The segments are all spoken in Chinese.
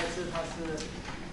一次它是。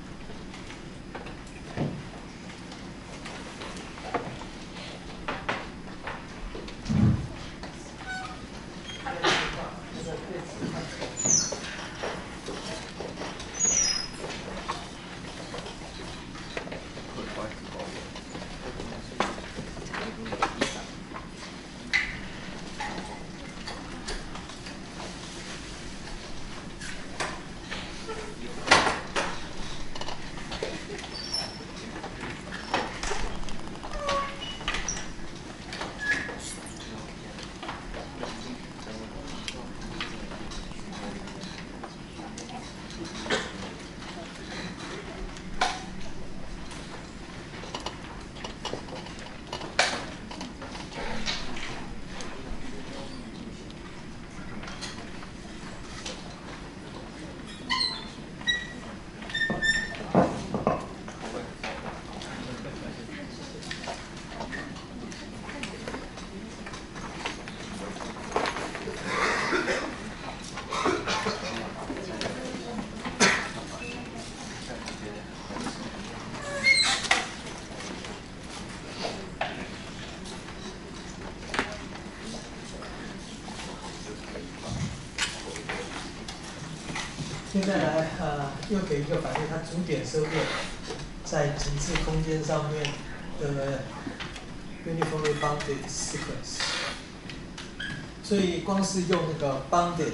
现在来又给一个反例，它主点收敛在极致空间上面的 uniformly bounded sequence， 所以光是用那个 bounded，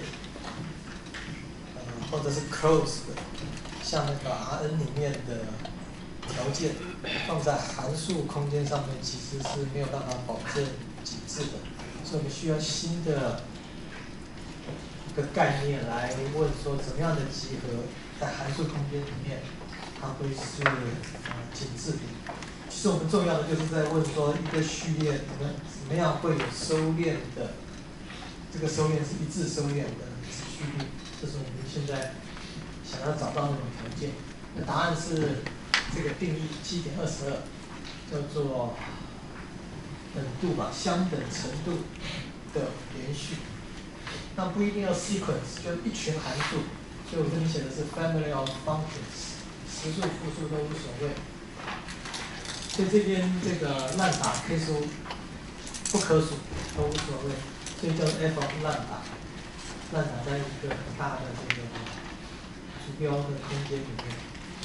或者是 closed， 像那个 Rn 里面的条件放在函数空间上面，其实是没有办法保证极致的，所以我们需要新的一个概念来问说，怎么样的集合在函数空间里面，它会是紧致的。其实我们重要的就是在问说，一个序列怎么样会有收敛的，这个收敛是一致收敛的序列，这是我们现在想要找到那种条件。那答案是这个定义7.22，叫做等度吧，相等程度的连续。那不一定要 sequence， 就一群函数，所以我这里写的是 family of functions， 实数、复数都无所谓。所以这边这个烂打可以说不可数都无所谓，所以叫做 f of 烂打，烂打在一个很大的这个图标的空间里面。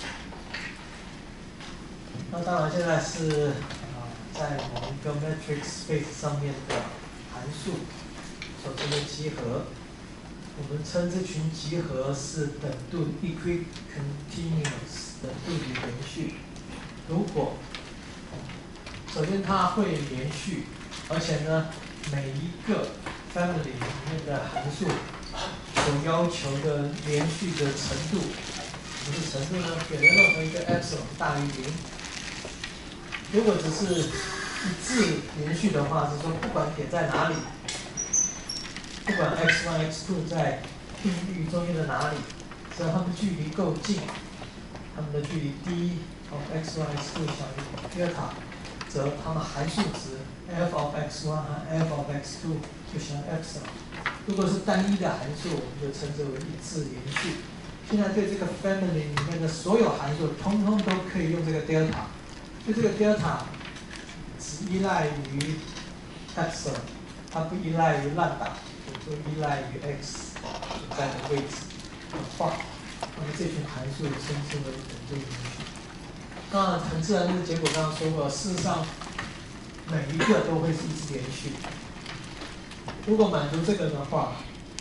那当然现在是在某一个 metric space 上面的函数所称的集合，我们称这群集合是等度 equicontinuous 等度的连续。如果首先它会连续，而且呢每一个 family 里面的函数所要求的连续的程度，什么是程度呢？给了任何一个 epsilon 大于0。如果只是一致连续的话，是说不管点在哪里，不管 x1、x2 在定律中间的哪里，只要它们距离够近，它们的距离 d of x1、x2 小于德尔塔，则它们函数值 f of x1 和 f of x2 就小于 epsilon。如果是单一的函数，我们就称之为一致连续。现在对这个 family 里面的所有函数，通通都可以用这个德尔塔。就这个 delta 只依赖于 epsilon， 它不依赖于烂打，也不依赖于 x 所在的位置的话，那么这群函数称之为等度连续。那很自然的结果刚刚说过，事实上每一个都会是一致连续。如果满足这个的话，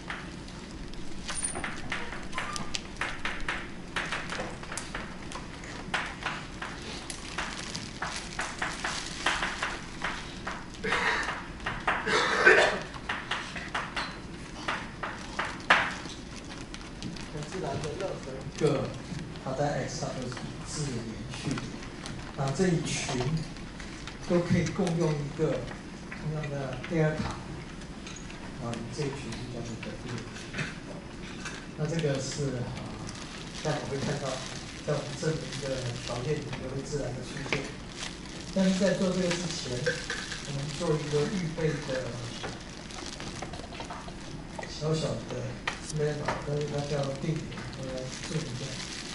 个它在 x 上都是一致连续的，那这一群都可以共用一个同样的德尔塔，这一群就叫做等度连续。那这个是待会会看到，在我们证明的条件里面会自然的出现。但是在做这个之前，我们做一个预备的小小的 lemma， 但是它叫定理，我来做一下。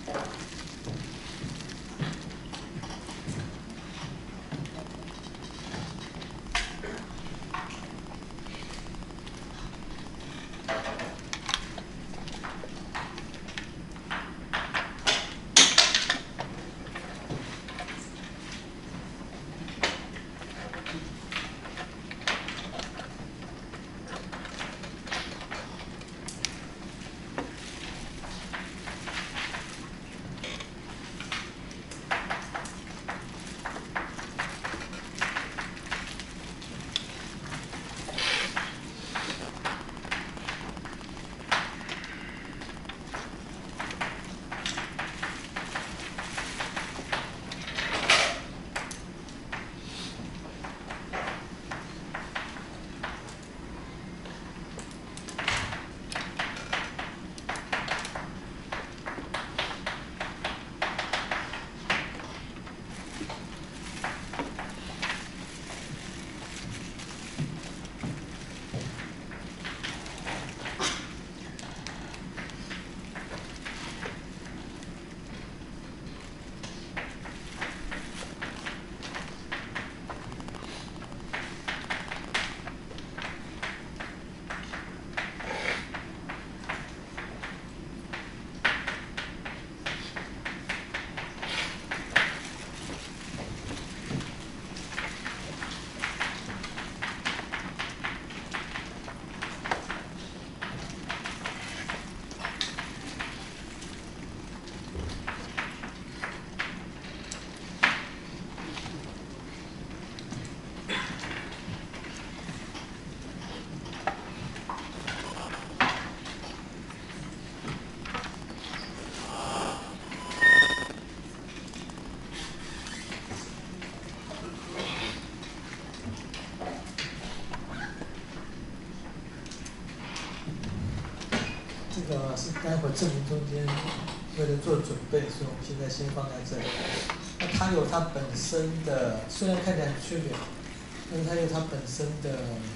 这个是待会证明中间为了做准备，所以我们现在先放在这里。那它有它本身的，虽然看起来很区别，但是它有它本身的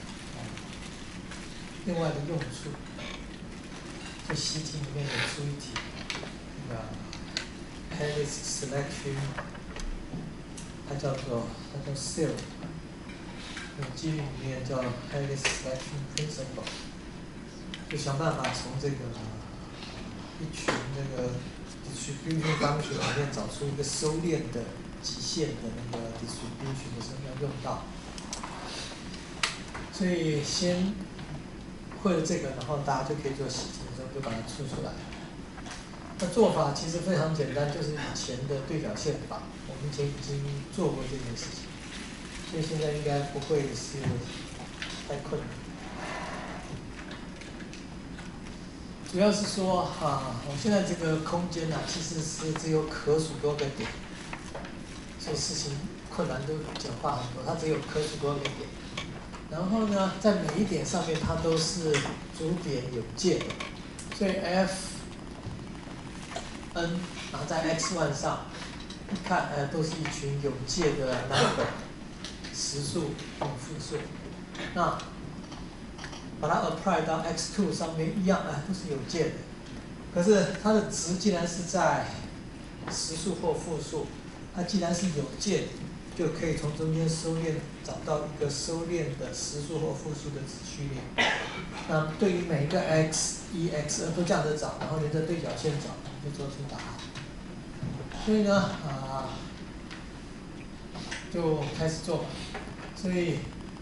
另外的用处。这习题里面有出一题，那个 Harris Selection， 它叫 SIL， 机理里面叫 Harris Selection Principle。就想办法从这个一群这个 distribution function 里面找出一个收敛的极限的那个 distribution 的时候要用到，所以先会了这个，然后大家就可以做习题的时候就把它出来。那做法其实非常简单，就是以前的对角线法，我们以前已经做过这件事情，所以现在应该不会是太困难。主要是说我现在这个空间其实是只有可数多个点，所以事情困难都简化很多。它只有可数多个点，然后呢，在每一点上面它都是主点有界的，所以 Fn 拿在 x1 上，一看都是一群有界的 number， 实数跟复数，那把它 apply 到 x2 上面一样，都是有界的。可是它的值既然是在实数或复数，它既然是有界的，就可以从中间收敛，找到一个收敛的实数或复数的子序列。那对于每一个 x1、x2都这样子找，然后沿着对角线找，就做出答案。所以呢，就开始做吧。所以。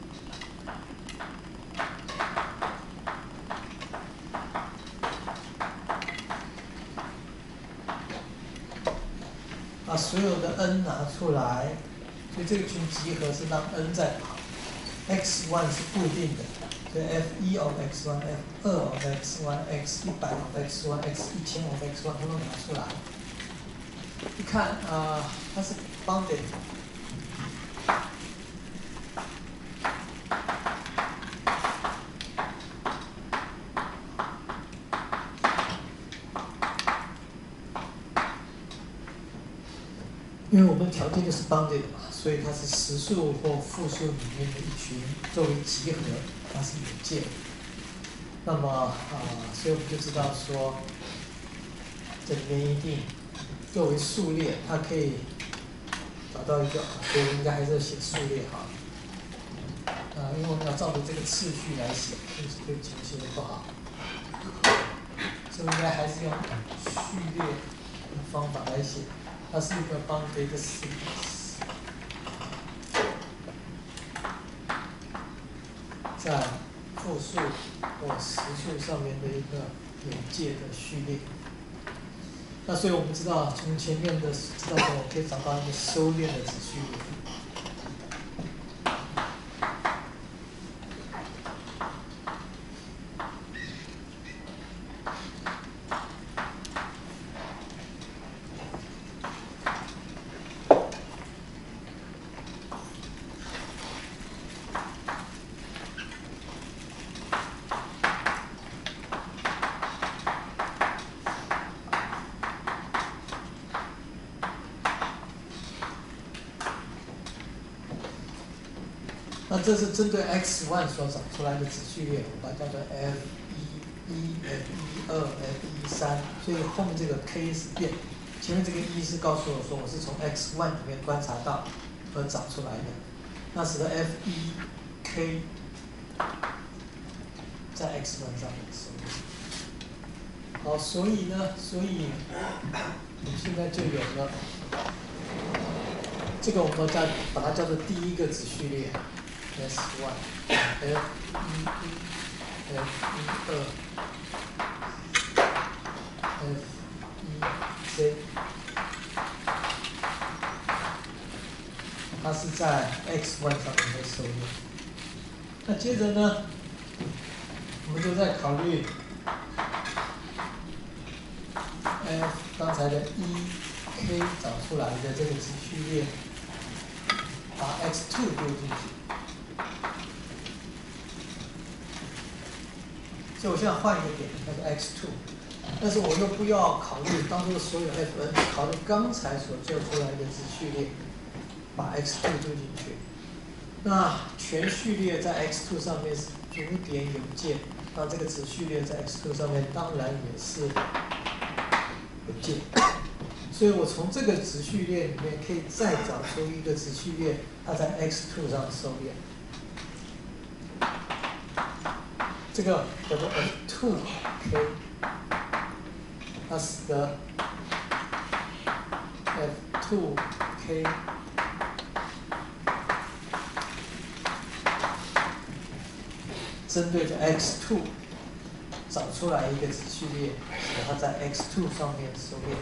把所有的 n 拿出来，所以这个群集合是让 n 在跑 ，x1 是固定的，所以 f1 of x1、f2 of x1、x100 of x1、x1000 of x1 统统拿出来。一看它是 bounded。因为我们条件就是 bounded 嘛，所以它是实数或复数里面的一群作为集合，它是有界的。那么所以我们就知道说，这里面一定作为数列，它可以找到一个，所以应该还是要写数列哈。因为我们要照着这个次序来写，对不起，写的不好。所以应该还是用序列的方法来写，它是一个 bounded sequence， 在复数或实数上面的一个有界的序列。那所以我们知道，从前面的知道说，我可以找到一个收敛的子序列。那这是针对 x1 所找出来的子序列，我把它叫做 f1、f1、f1、f1、3，所以后面这个 k 是变，前面这个1是告诉我说我是从 x1 里面观察到而找出来的，那使得 f1k 在 x1 上面收敛。好，所以呢，我们现在就有了这个，我们把它叫做第一个子序列。S1 F11 F12 F1Z， 它是在 X1 上面会收敛。那接着呢，我们就在考虑 F 刚才的 1K 找出来的这个子序列，把 X2 丢进去。所以我现在换一个点，叫做 x2， 但是我又不要考虑当中的所有 fn， 考虑刚才所做出来的子序列，把 x2 丢进去。那全序列在 x2 上面是逐点有界，那这个子序列在 x2 上面当然也是有界。所以我从这个子序列里面可以再找出一个子序列，它在 x2 上收敛。这个叫做 F2K， 它使得 F2K 针对着 X2 找出来一个子序列，使得它在 X2 上面收敛。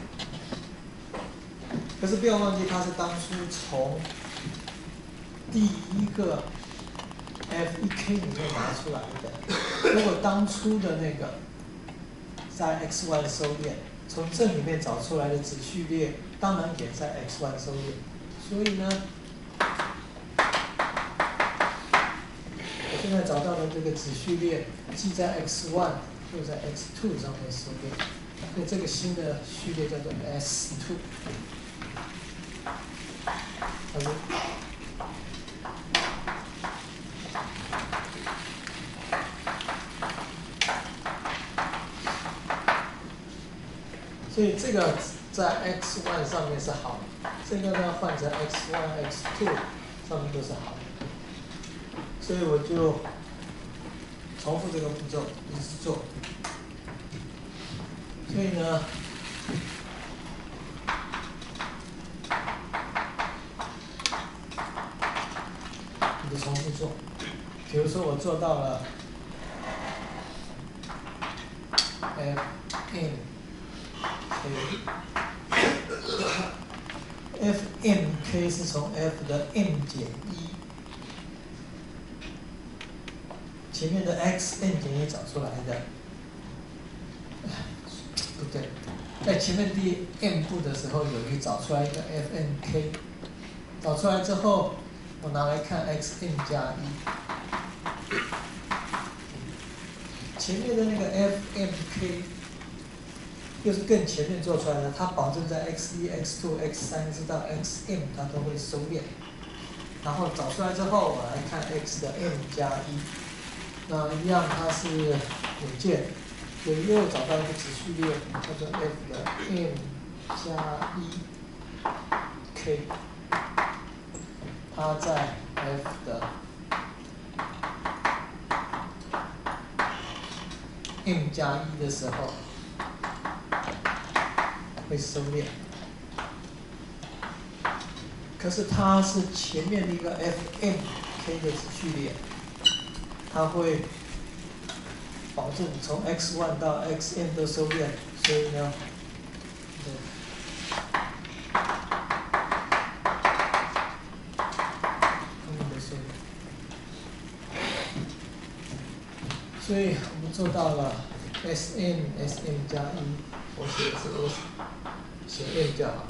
可是不要忘记，它是当初从第一个 F1K 里面拿出来的。如果当初的那个在 X1 收敛，从这里面找出来的子序列，当然也在 X1 收敛。所以呢，我现在找到的这个子序列，既在 X1 又在 X2 上面收敛，所以这个新的序列叫做 S2。它是所以这个在 X1 上面是好的，这个呢换成 X1、X2 上面都是好的，所以我就重复这个步骤一直做。所以呢，你就重复做。比如说我做到了 Fmk 是从 f 的 m 减1，前面的 xm 减1找出来的，不对，在前面第 m 步的时候有一个找出来一个 fmk， 找出来之后，我拿来看 xm 加1，前面的那个 fmk。又是更前面做出来的，它保证在 x1、x2、x3 直到 xm 它都会收敛。然后找出来之后，我来看 x 的 m 加1，那一样它是有界，所以又找到一个子序列，叫做 f 的 m 加一 k， 它在 f 的 m 加一的时候会收敛。可是它是前面的一个 fm_k 的子序列，它会保证从 x1 到 xn 都收敛，所以呢，所以我们做到了 Sm 加一，我写的是 S， 写 m 就好了。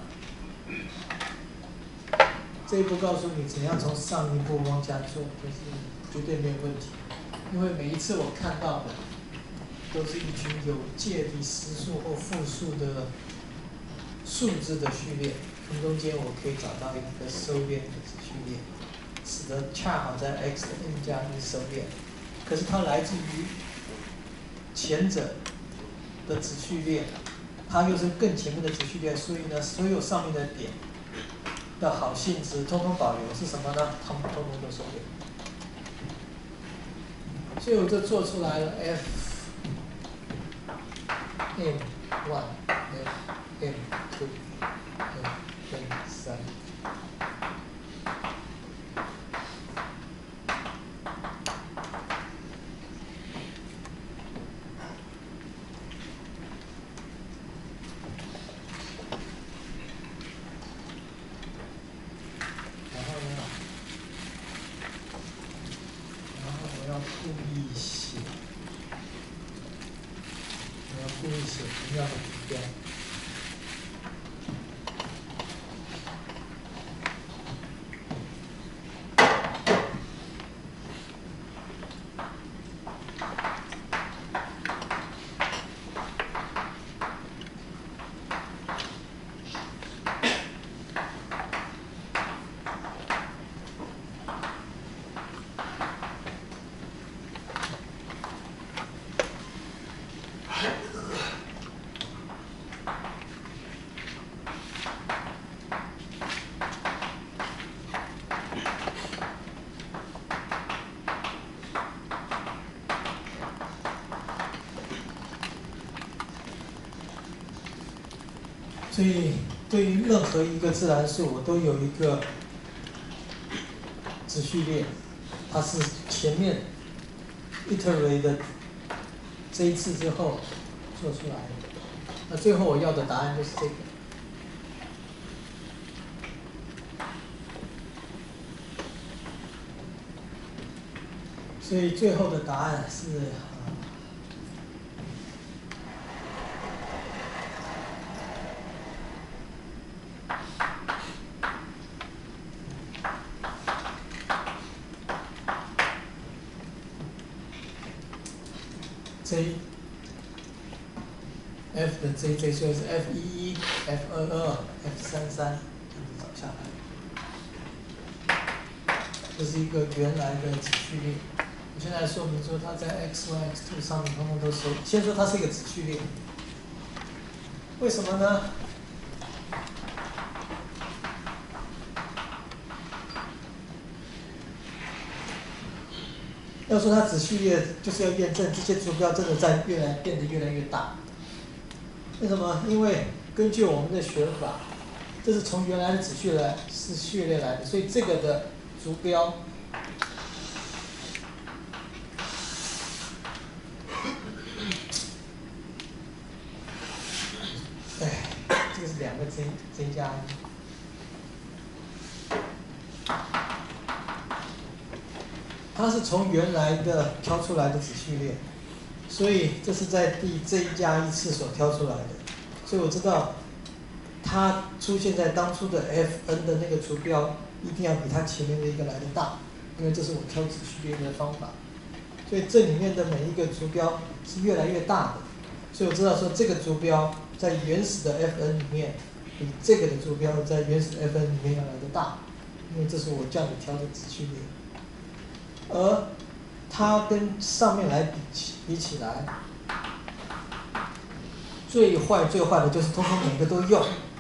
这一步告诉你怎样从上一步往下做，就是绝对没有问题。因为每一次我看到的都是一群有借的实数或复数的数字的序列，从中间我可以找到一个收敛的子序列，使得恰好在 x 的 m 加一收敛。可是它来自于前者的子序列，它又是更前面的子序列，所以呢，所有上面的点的好性质通通保留是什么呢？通通都收敛。所以我就做出来了 Fm1、Fm2、Fm3。故意写同样的图标。所以，对于任何一个自然数，我都有一个子序列，它是前面 iterate 的这一次之后做出来的。那最后我要的答案就是这个。所以最后的答案是。J F 的 J， 所以是 F11、F22、F33， 这样子找下来。这是一个原来的子序列。我现在说明说它在 x1、x2 上面通通都收。先说它是一个子序列，为什么呢？要说它子序列，就是要验证这些坐标真的在变得越来越大。为什么？因为根据我们的学法，这是从原来的子序列来的，所以这个的坐标，这个是2个 J 加1。它是从原来的挑出来的子序列，所以这是在第 J 加1次所挑出来的，所以我知道它出现在当初的 Fn 的那个坐标一定要比它前面的一个来的大，因为这是我挑子序列的方法。所以这里面的每一个坐标是越来越大的，所以我知道说这个坐标在原始的 Fn 里面比这个的坐标在原始的 Fn 里面要来的大，因为这是我这样子挑的子序列。而它跟上面来比起来，最坏的就是通通每个都用，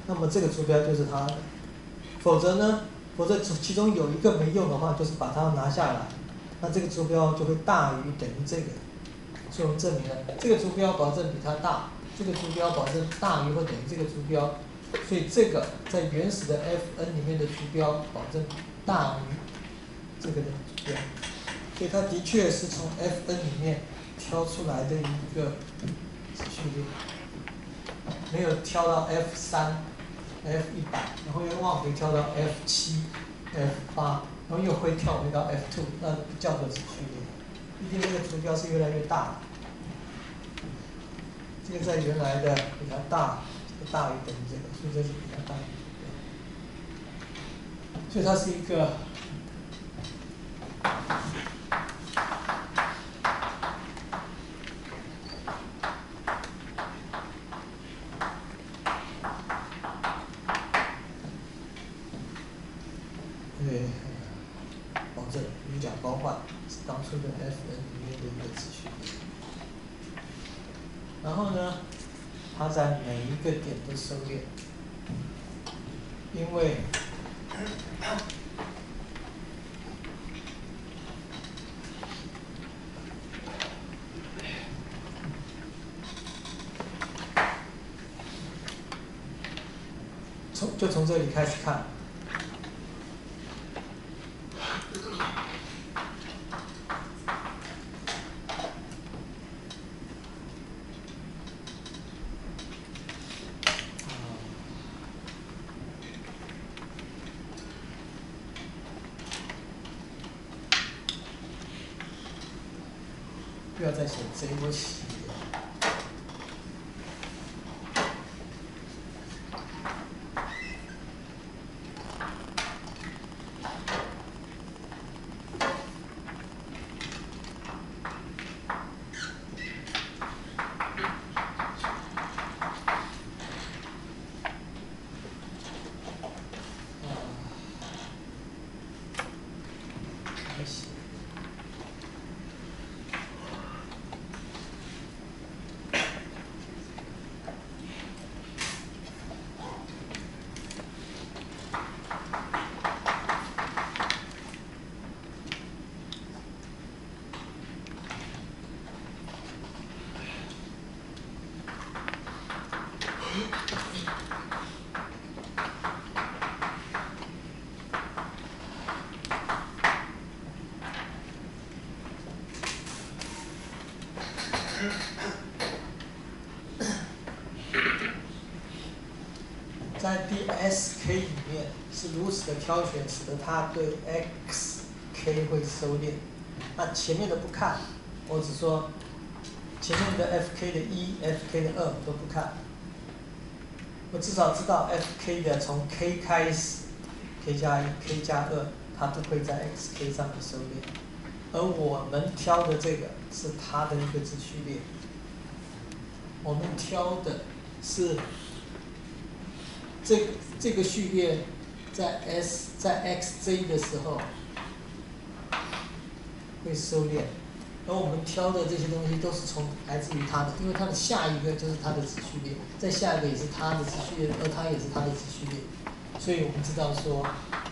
那么这个坐标就是它的。否则呢，其中有一个没用的话，就是把它拿下来，那这个坐标就会大于等于这个。所以我们证明了这个坐标保证比它大，这个坐标保证大于或等于这个坐标，所以这个在原始的 Fn 里面的坐标保证大于这个的坐标，所以它的确是从 Fn 里面挑出来的一个子序列，没有挑到 F3、F100，然后又往回跳到 F7、F8，然后又会跳回到 F2，那不叫做子序列。毕竟这个坐标是越来越大的，这个在原来的比它大，这个大于等于这个，所以这是比它大于这个，所以它是一个保证与甲包换是当初的 Fn 里面的一个子序列。然后呢，它在每一个点都收敛，因为从这里开始看。不要再写这一波写。在 DSK 里面是如此的挑选，使得它对 XK 会收敛。那前面的不看，我只说前面的 FK 的1、FK 的2都不看。我至少知道 FK 的从 K 开始 ，K 加1、K 加2，它都会在 XK 上面收敛。而我们挑的这个是它的一个子序列，我们挑的是这个序列在 XJ 的时候会收敛，而我们挑的这些东西都是来自于它的，因为它的下一个就是它的子序列，再下一个也是它的子序列，而它也是它的子序列，所以我们知道说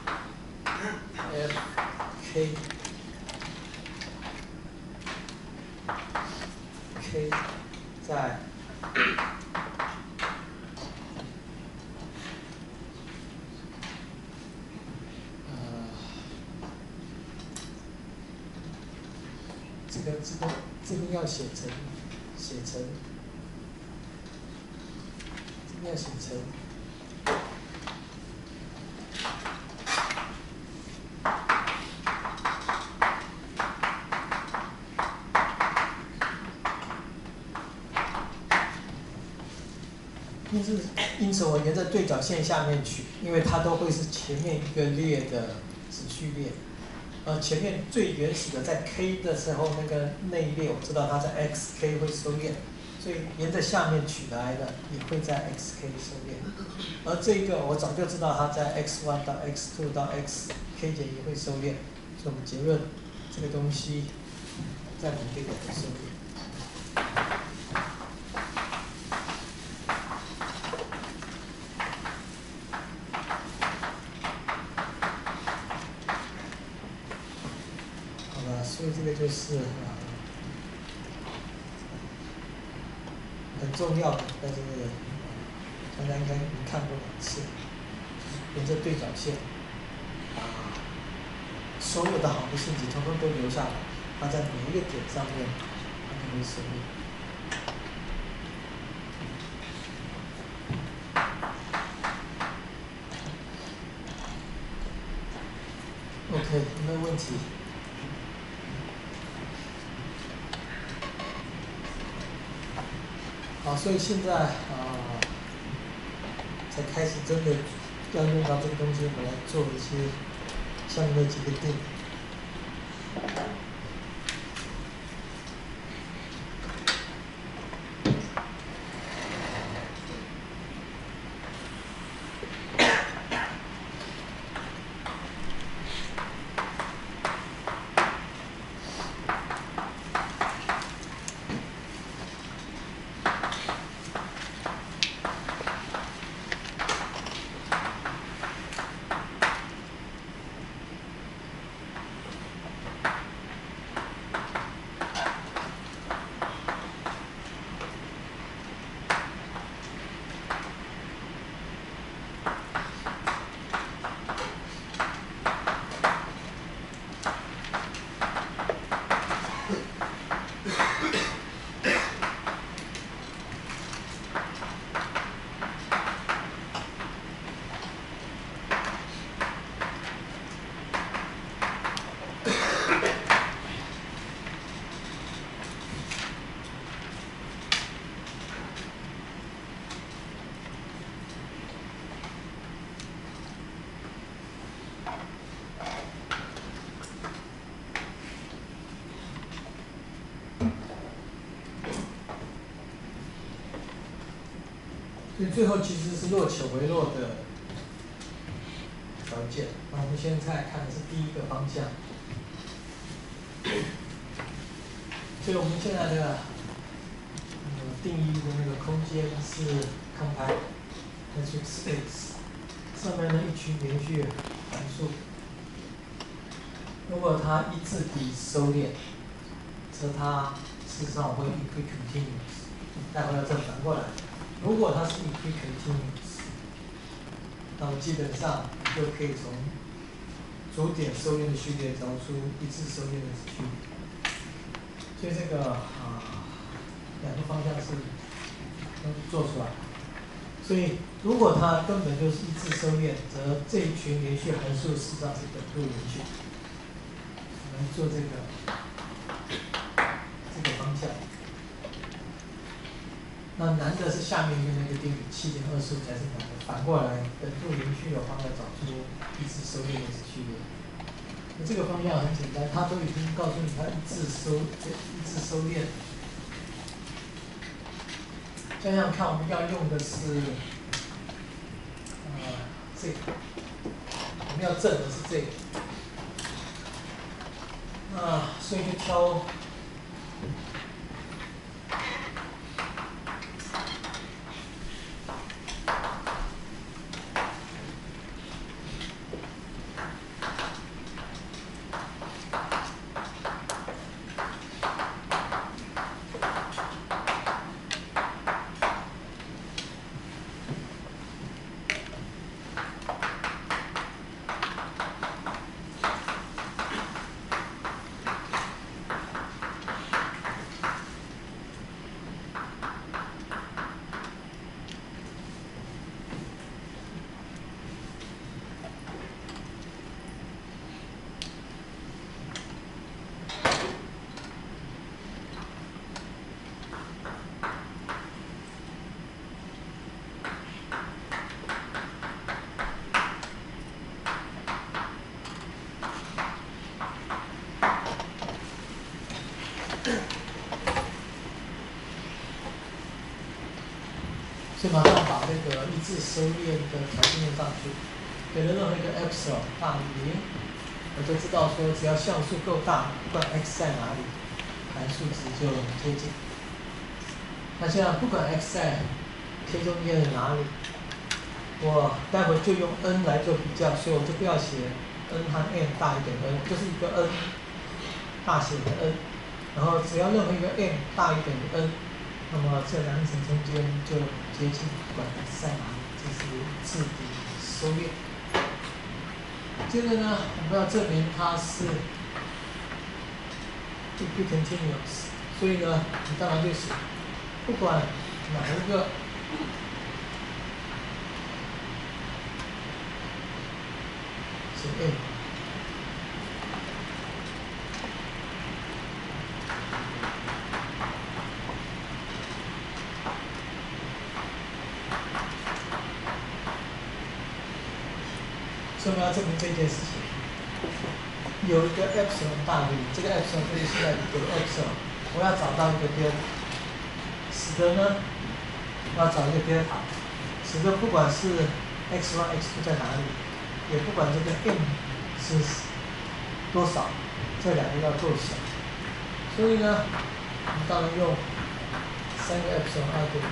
K 在这个要写成，这个要写成。因此我沿着对角线下面取，因为它都会是前面一个列的子序列。前面最原始的在 K 的时候那个内列，我知道它在 XK 会收敛，所以沿着下面取来的也会在 XK 收敛。而这个我早就知道它在 X1 到 X2 到 XK 点也会收敛，所以我们结论这个东西在每个点都收敛。 是很重要的，但是大家应该你看过2次，沿着对角线把所有的好的信息统统都留下来，它在每一个点上面它就会省略。OK， 有没有问题？好，所以现在才开始真的要用到这个东西，我们来做一些下面的几个定理。所以最后其实是若求为若的条件。那我们现在看的是第一个方向。所以我们现在的定义的那个空间是 compact metric space， 上面的一群连续函数，如果它一致地收敛，则它事实上会 equicontinuous， 待会要正反过来。如果它是 equicontinuous， 那么基本上就可以从主点收敛的序列找出一致收敛的序列。所以这个两个方向是能做出来。所以如果它根本就是一致收敛，则这一群连续函数事实上是等度连续。我们做这个方向。那难的是下面的那个定理7.25才是难的，反过来等度连续的话要找出一致收敛的序列。那这个方向很简单，它都已经告诉你它一致收敛。想想看，我们要用的是这个，我们要证的是这个。所以就挑。所以马上把那个一致收敛的条件用上去，给了任何一个 epsilon 大于0，我就知道说只要像素够大，不管 x 在哪里，函数值就贴近。那现在不管 x 在贴中间的哪里，我待会就用 n 来做比较，所以我就不要写 n 和 n 大于等于 n， 就是一个 n， 大写的 n， 然后只要任何一个 m 大于等于 n， 那么这两层中间就接近管在哪里，这是质底收敛。接着呢，我们要证明它是 equicontinuous， 所以呢，你当然就写，不管哪一个是 m。所以我们要证明这件事情，有一个 epsilon 大于这个 epsilon 这里是在有 epsilon， 我要找到一个 delta， 使得呢，我要找一个 delta， 使得不管是 x1 x2 在哪里，也不管这个 m 是多少，这两个要够小。所以呢，我们当然用3个 epsilon 2对。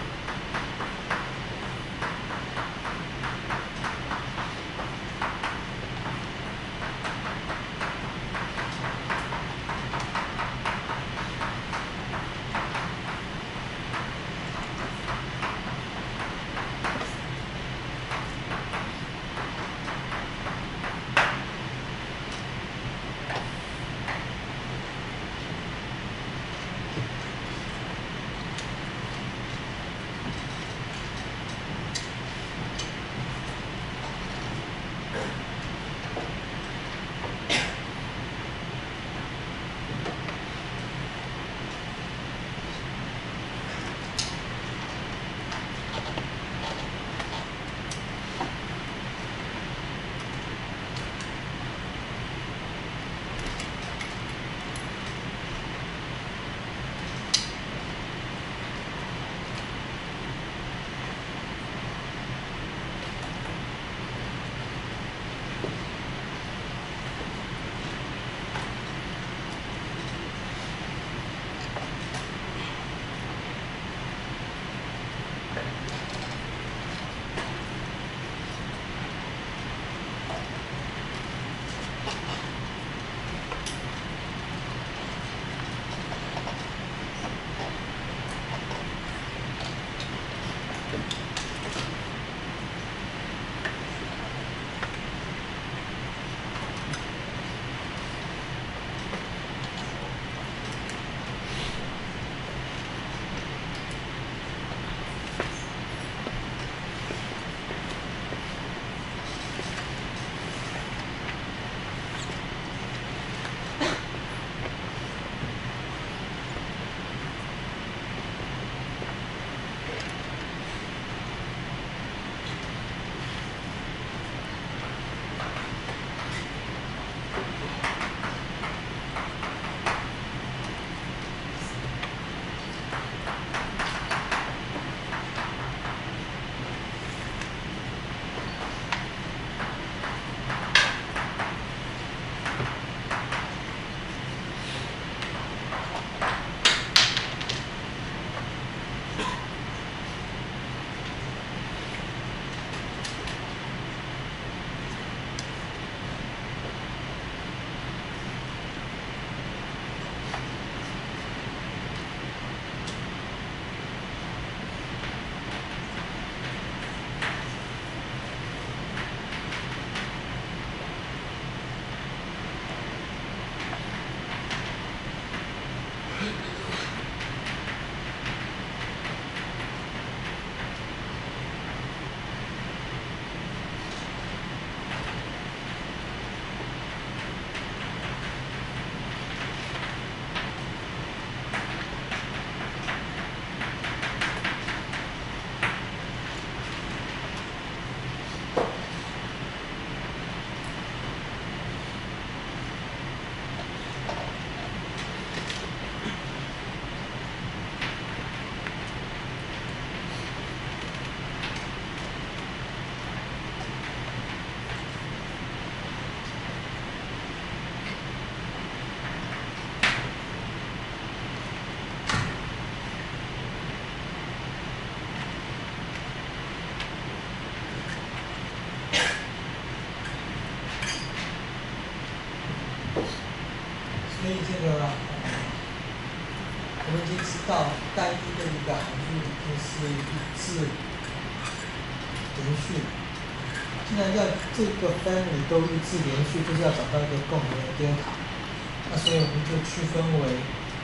个函数已经是一致连续。既然要这个 family 都一致连续，就是要找到一个共同的 delta。那所以我们就区分为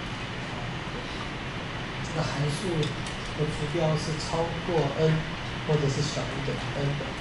这个函数的图标是超过 n 或者是小于等于 n 的。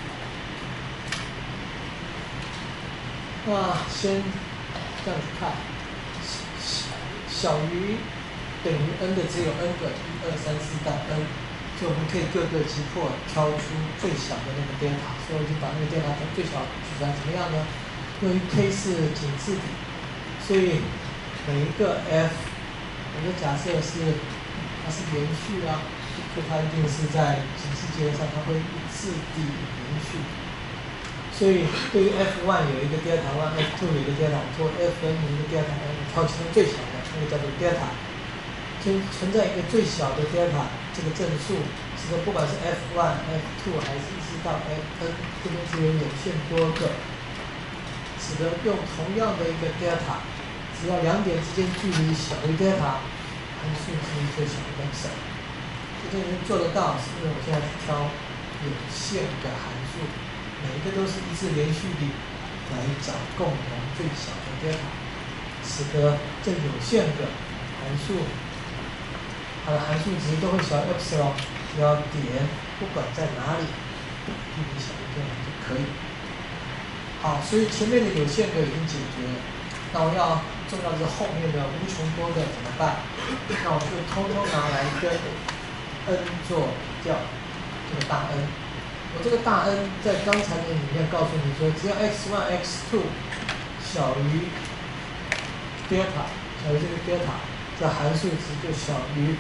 那先这样子看，小于等于 n 的只有 n 个，1、2、3、4到 n， 所以我们可以各个击破，挑出最小的那个 delta， 所以我就把那个 delta 从最小取出来，怎么样呢？由于 k 是紧致体，所以每一个 f， 我们假设是它是连续啊，所以它一定是在紧致结合上，它会一致地连续。所以对于 f1 有一个 delta 1，f2 有一个 delta， 做 fn 有一个 delta n， 挑其中最小的那个叫做 delta。所以存在一个最小的 delta 这个正数，使得不管是 f1、f2 还是一直到 fn， 这边只有有限多个，使得用同样的一个 delta， 只要两点之间距离小于 delta， 函数之最小的epsilon。这就能做得到，是因为我现在是挑有限的函数。每一个都是一致连续的来找共同最小的 delta， 使得这有限的函数，它的函数值都会小于 epsilon， 只要点不管在哪里，距离小于 delta 就可以。好，所以前面的有限个已经解决了，那我要重要的是后面的无穷多个怎么办？那我就通通拿来跟 n 做比较，这个大 N。我这个大 N 在刚才的里面告诉你说，只要 x1、x2 小于 delta， 小于这个 delta， 这函数值就小于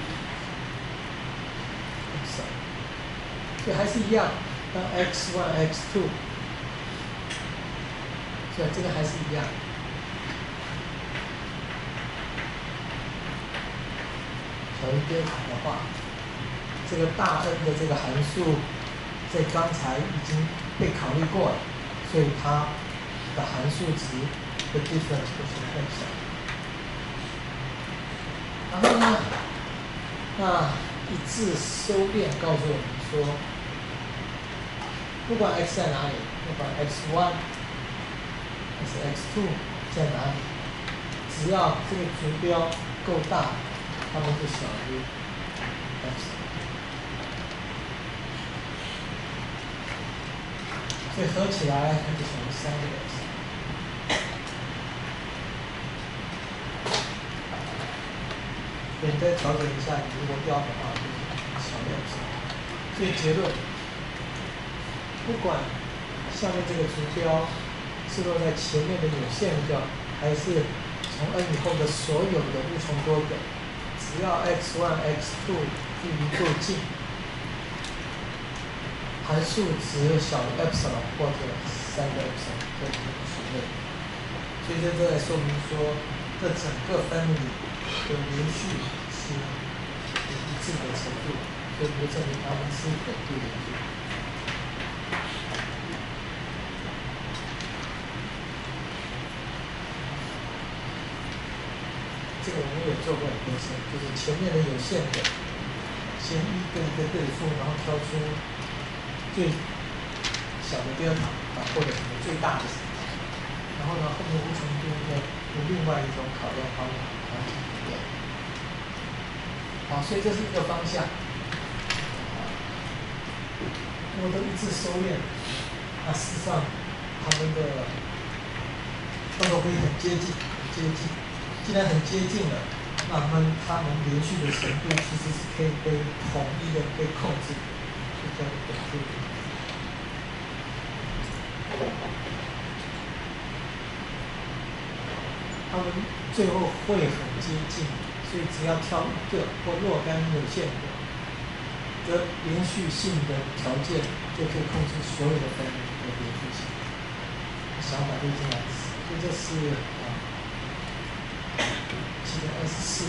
epsilon。所以还是一样，当 x1、x2， 所以这个还是一样。小于 delta 的话，这个大 N 的这个函数。在刚才已经被考虑过了，所以它的函数值的 difference 就是epsilon。然后呢，那一致收敛告诉我们说，不管 x 在哪里，不管 x1 还是 x2 在哪里，只要这个图标够大，它们就小于 epsilon。所以合起来它就小于3个 epsilon。所以再调整一下，你如果调的话，就是小于 epsilon。所以结论，不管下面这个图标是落在前面的有限个，还是从 n 以后的所有的无穷多个，只要 x1、x2 距离够近，函数值小于 epsilon 或者3个 epsilon， 这是属类。所以在这说明说，这整个 family 的连续是一致的程度，所以就证明它们是等对连续。这个我们有做过很多次，就是前面的有限的，先一个一个对付，然后挑出最小的 delta 或者什么最大的，然后呢后面无穷多个用另外一种考量方法来解决。好，所以这是一个方向。如果都一致收敛，那事实上它们会很接近，很接近。既然很接近了，那它们连续的程度其实是可以被统一的被控制，就叫等对。它们最后会很接近，所以只要挑一个或若干有限的连续性的条件，就可以控制所有的分类的连续性。想法就这样子，所以这是724。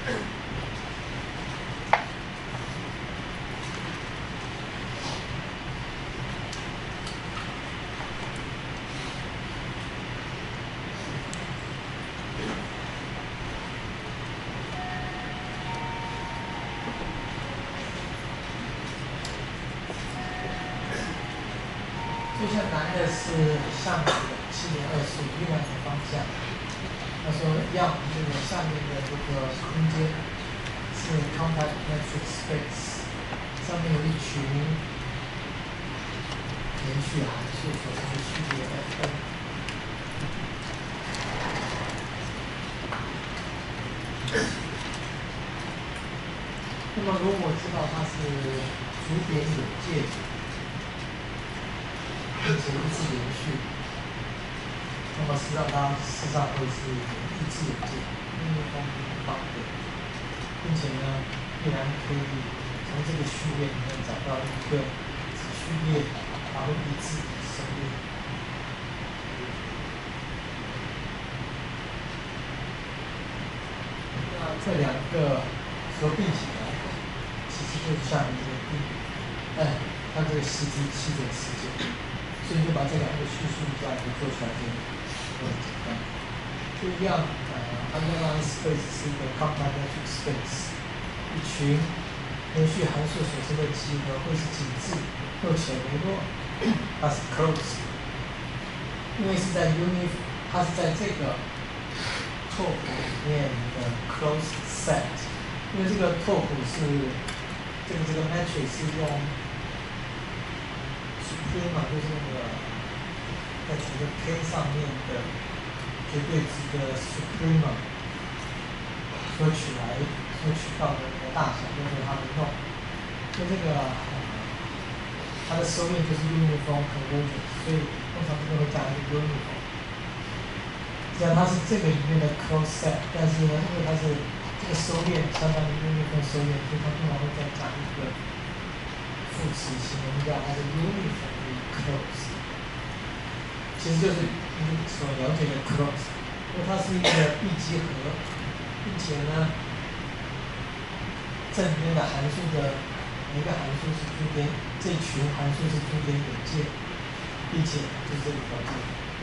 最下答案的是上面的7.25另外一个方向。他说要这个下面的这个空间是 compact metric space， 上面有一群连续函数所称的序列 Fn。那么如果知道它是逐点有界，并且一直连续，那么实际上它事实上会是一直有界，方的，并且呢，必然可以从这个序列里面找到一个子序列，它会一致收列。那这两个合并起来，其实就是下面这个定理，它这个时机7.49。所以就把这两个叙述这样子做出来就很简单。就一样，underline space 是一个 compact metric space， 一群连续函数所称的集合会是紧致或且微弱，它是 closed， 因为是在它是在这个拓扑里面的 closed set， 因为这个拓扑是这个 metric 是用。就是那个在整个 K 上面的绝对值的 suprema 所取到的那个大小，就是它的用。所以这个它的收敛就是 uniform convergence， 所以通常这个会加一个 uniform。既然它是这个里面的 closed set， 但是呢，因为它是这个收敛相当于 uniform 收敛，所以它通常会再加一个副词形容一下它的 uniform。close， 其实就是你所了解的 close， 因为它是一个闭集合，并且呢，这里面的函数的每个函数是中间，这群函数是中间有界，并且就是这个条件，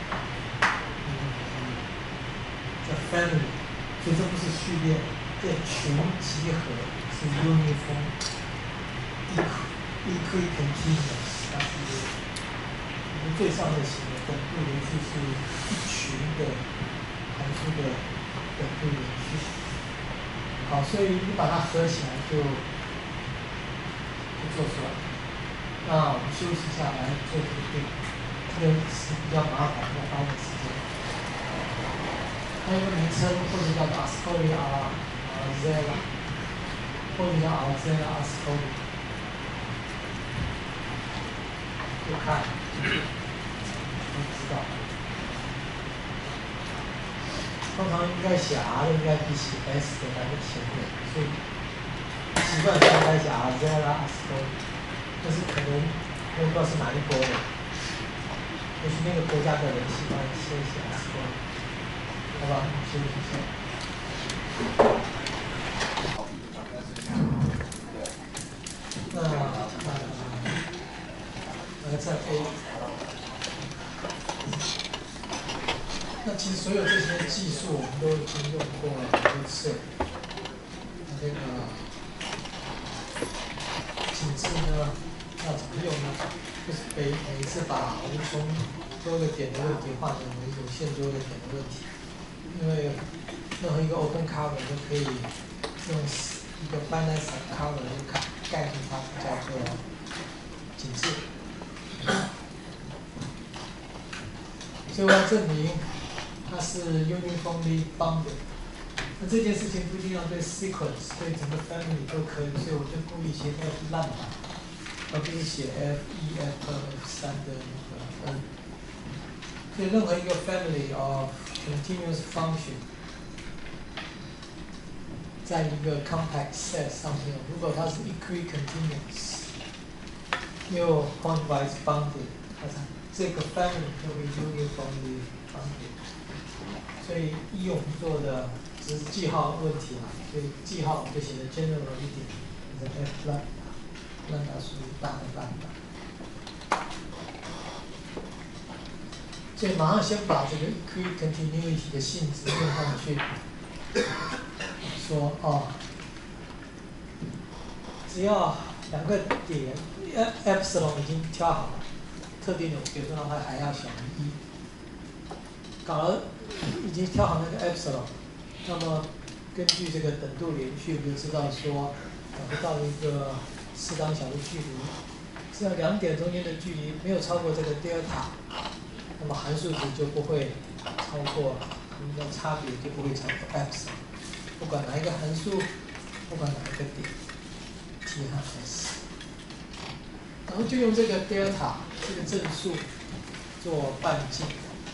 叫 family， 所以这不是序列，这群集合是 uniform equicontinuous， 它是。最上面写的等度连续是一群的函数的等度连续。好，所以你把它合起来就做出来。那我们休息一下来做这个定，这个是比较麻烦，要花点时间。它有个名称，或者叫 Ascoli Arzela， 或者叫 Arzela Ascoli， 就看。都知道，通常应该写 R 的应该比写 S 的来的前面，所以习惯上应该写 Arzela Ascoli， 但是可能我不知道是哪一国的，也许那个国家的人喜欢先写 Ascoli， 好吧，休息一下。在 A。那其实所有这些技术我们都已经用过很多次。这个紧致呢，要怎么用呢？就是每一次把无穷多个点的问题换成有限多个点的问题，因为任何一个 open cover 都可以用一个 finite cover 就盖住它，叫做紧致。所以我要证明它是 uniformly bounded。那这件事情不一定要对 sequence， 对整个 family 都可以，所以我就故意写 F 烂码，而不是写 F1、F2、F3的那个 n。所以任何一个 family of continuous function， 在一个 compact set 上面，如果它是 equicontinuous， 又 pointwise bounded， 这个 family 就会 uniformly bounded。所以依我们做的只是记号问题嘛，所以记号我们就写的 general 一点，变成 F lambda，lambda 属于大的 lambda。所以马上先把这个 equicontinuity 的性质用上去，说哦，只要两个点 epsilon 已经挑好了，特定的比如说让它还要小于1，搞了已经挑好那个 epsilon， 那么根据这个等度连续，我们就知道说找到一个适当小的距离，只要两点中间的距离没有超过这个 delta。那么函数值就不会超过，我们的差别就不会超过 x， 不管哪一个函数，不管哪一个点 t 和 s， 然后就用这个 delta 这个正数做半径，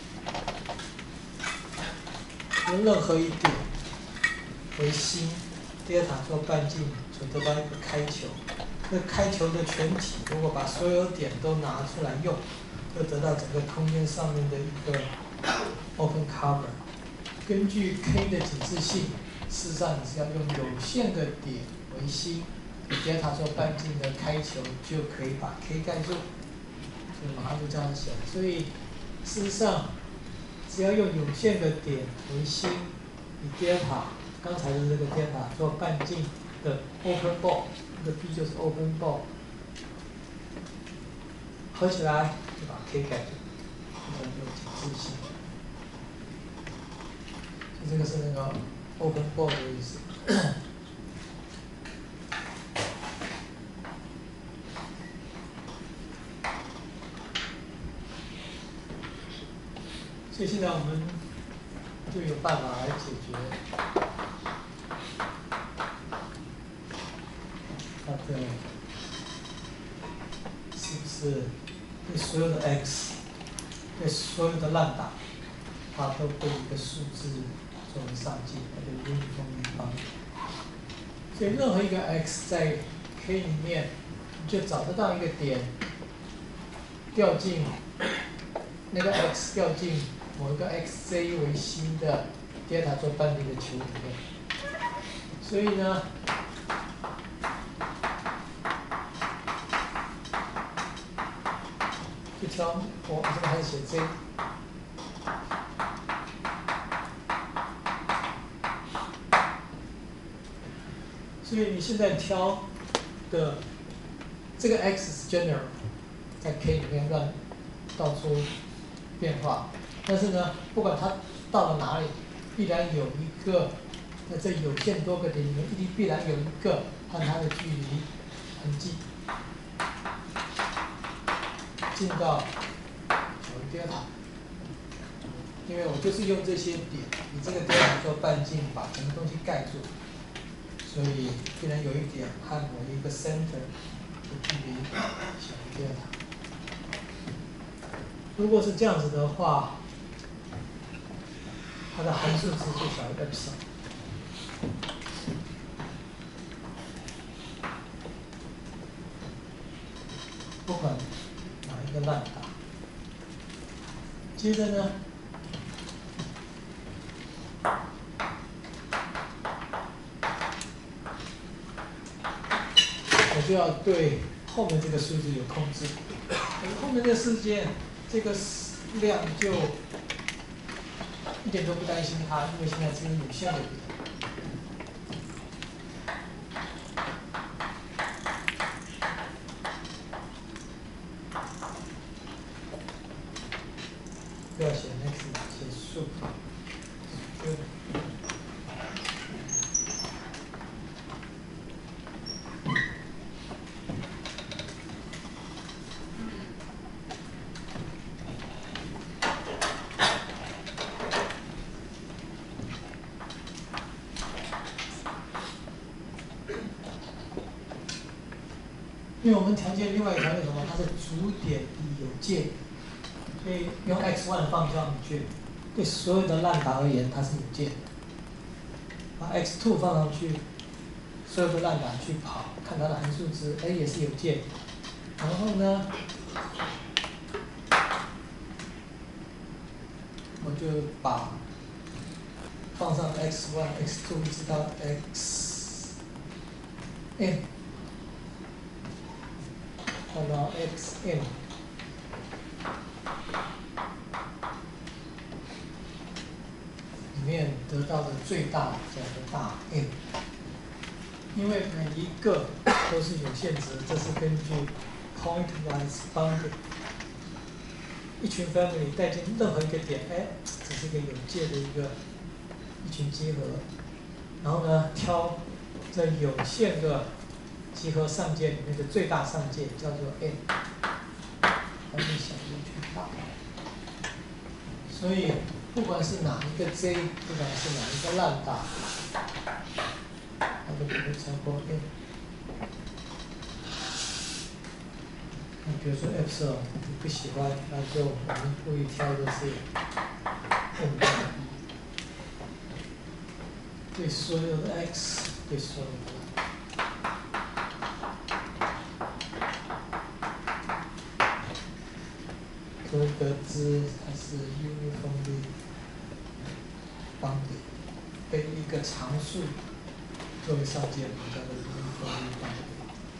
用任何一点为心 delta 做半径，就得到一个开球。这开球的全体，如果把所有点都拿出来用，就得到整个空间上面的一个 open cover。根据 k 的紧致性，事实上你是要用有限的点为心，以 delta 做半径的开球，就可以把 k 盖住。所以马上就这样写。所以事实上，只要用有限的点为心，以 delta 刚才的这个 delta 做半径的 open ball， 这个 B 就是 open ball， 合起来就把 k 盖住，这叫有紧致性。所以这个是那个 open ball 的意思。所以现在我们就有办法来解决它的是不是对所有的 x， 对所有的lambda，它都被一个数字作为上界，它就uniform bound。所以任何一个 x 在 k 里面，你就找得到一个点，掉进那个 x 掉进某一个 xj 为心的 delta 做半径的球里面。所以呢，就挑我这个还是写 j。所以你现在挑的这个 x 是 general， 在 k 里面乱到处变化，但是呢，不管它到了哪里，必然有一个在这有限多个点里面，必然有一个和它的距离很近，近到小于 delta。因为我就是用这些点，以这个 delta 做半径，把整个东西盖住。所以必然有一点和某一个 center 的距离小于 delta。如果是这样子的话，它的函数值就小于 epsilon。不管哪一个lambda。接着呢，我就要对后面这个数字有控制。后面这个事件，这个量就一点都不担心它，因为现在只有有限的点。不要写 next， 写 sup。因为我们条件另外一条件什么？它是主点有界，所以用 x1 放上去，对所有的lambda而言它是有界的。把 x2 放上去，所有的lambda去跑，看它的函数值，哎也是有界的。然后呢，我就把放上 x1、x2 一直到 xn， 放到 xn， 里面得到的最大叫做大 N， 因为每一个都是有限值，这是根据 pointwise bounding。一群 family 带进任何一个点，哎，这是一个有界的一群集合，然后呢，挑这有限的集合上界里面的最大上界叫做 n， 它是小于全大。所以不管是哪一个 j， 不管是哪一个lambda，它都不会超过 n。那比如说 epsilon 你不喜欢，那就我们故意挑的是 n 对所有的 x， 对所有的 可得知它是 uniformly bounded， 被一个常数作为上界，我们叫做 uniformly bounded。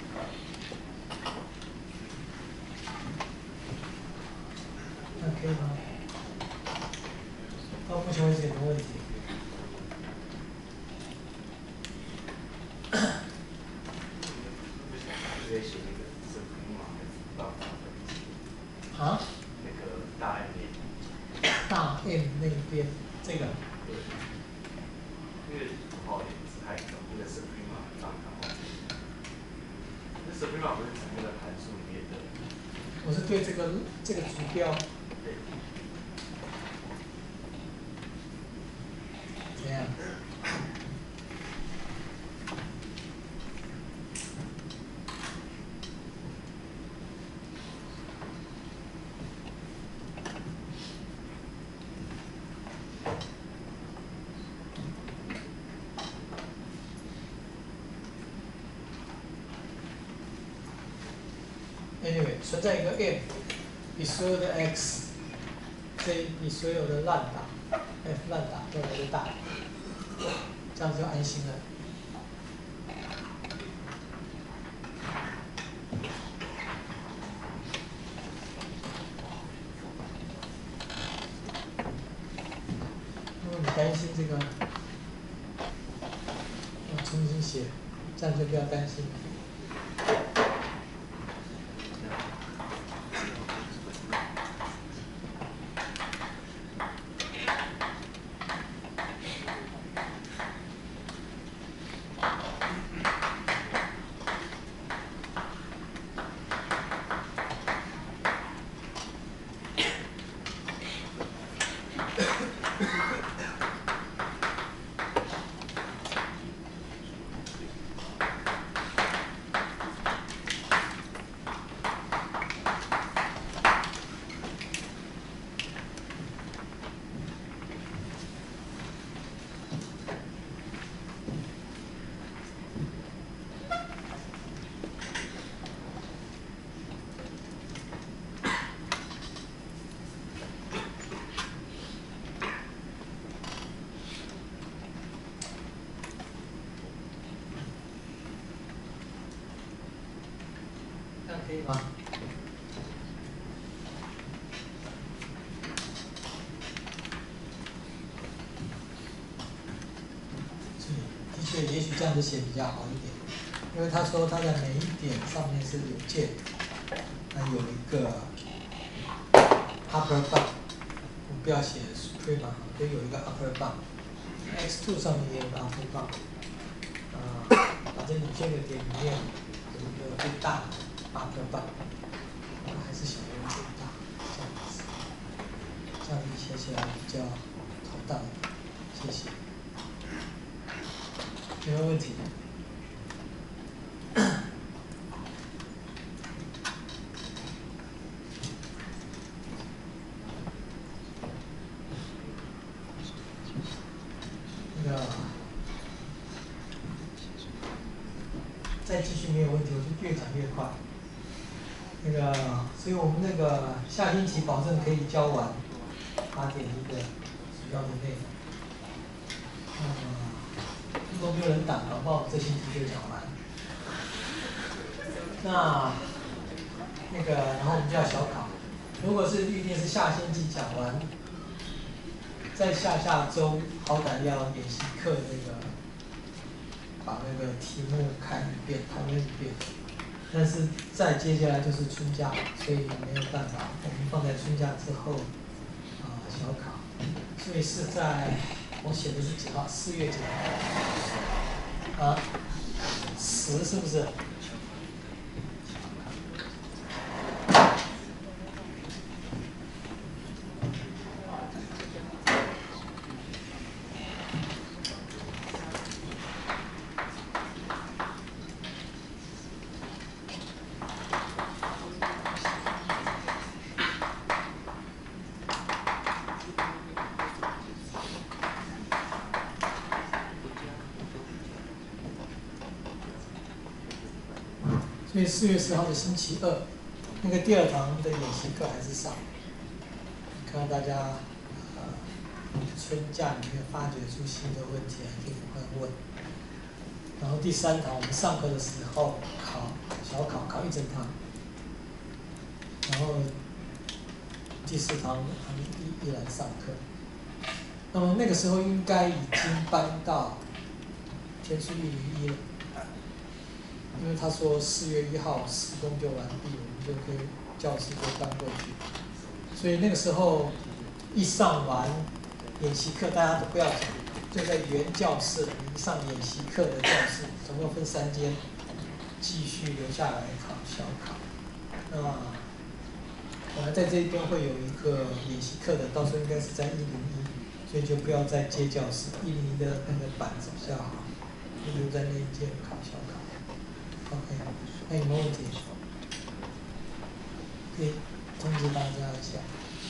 那可以吗？到目前为止有没有问题？啊？ 那个大 M 大 M 那边这个。 对。因为不好意思，太早，那个 suprema 刚刚。那 suprema 不是指那个函数里面的？ 我是对这个图标。 对。 怎样？Anyway， 存在一个 m， 比所有的 x，j 比所有的lambda，f lambda 都来得大，这样就安心了。如果你担心这个，要重新写，这样就不要担心了。可以吗？的确，也许这样子写比较好一点，因为他说他在每一点上面是有界，它有一个 upper bound， 我们不要写 suprema， 就有一个 upper bound。x2 上面也有个 upper bound， 反正你这个点里面有一个最大的 upper bound。还是小于最大，这样子，这样子写起来比较妥当。谢谢。有没有问题？那个，再继续没有问题，我就越讲越快。那个，所以我们那个下星期保证可以教完8.1的主要的内容。 如果没有人打，搞不好这星期就讲完。那个，然后我们就要小考。如果是预定是下星期讲完，在下下周好歹要演习课那个，把那个题目看一遍，讨论一遍。但是再接下来就是春假，所以没有办法，我们放在春假之后小考。所以是在我写的是几号？4月几号？10是不是？所以4月10号的星期二，那个第2堂的演习课还是上。看看大家春假里面发掘出新的问题，可以赶快问。然后第3堂我们上课的时候小考1整堂，然后第4堂他们依然上课。那么那个时候应该已经搬到天书101了。因为他说4月1号施工就完毕，我们就可以教室就搬过去。所以那个时候一上完演习课，大家都不要讲，就在原教室一上演习课的教室，总共分3间，继续留下来考小考。那本来在这一边会有一个演习课的，到时候应该是在101，所以就不要再接教室，101的那个板子比较好，就留在那一间考小考。OK， 还有没有问题？可以通知大家一下。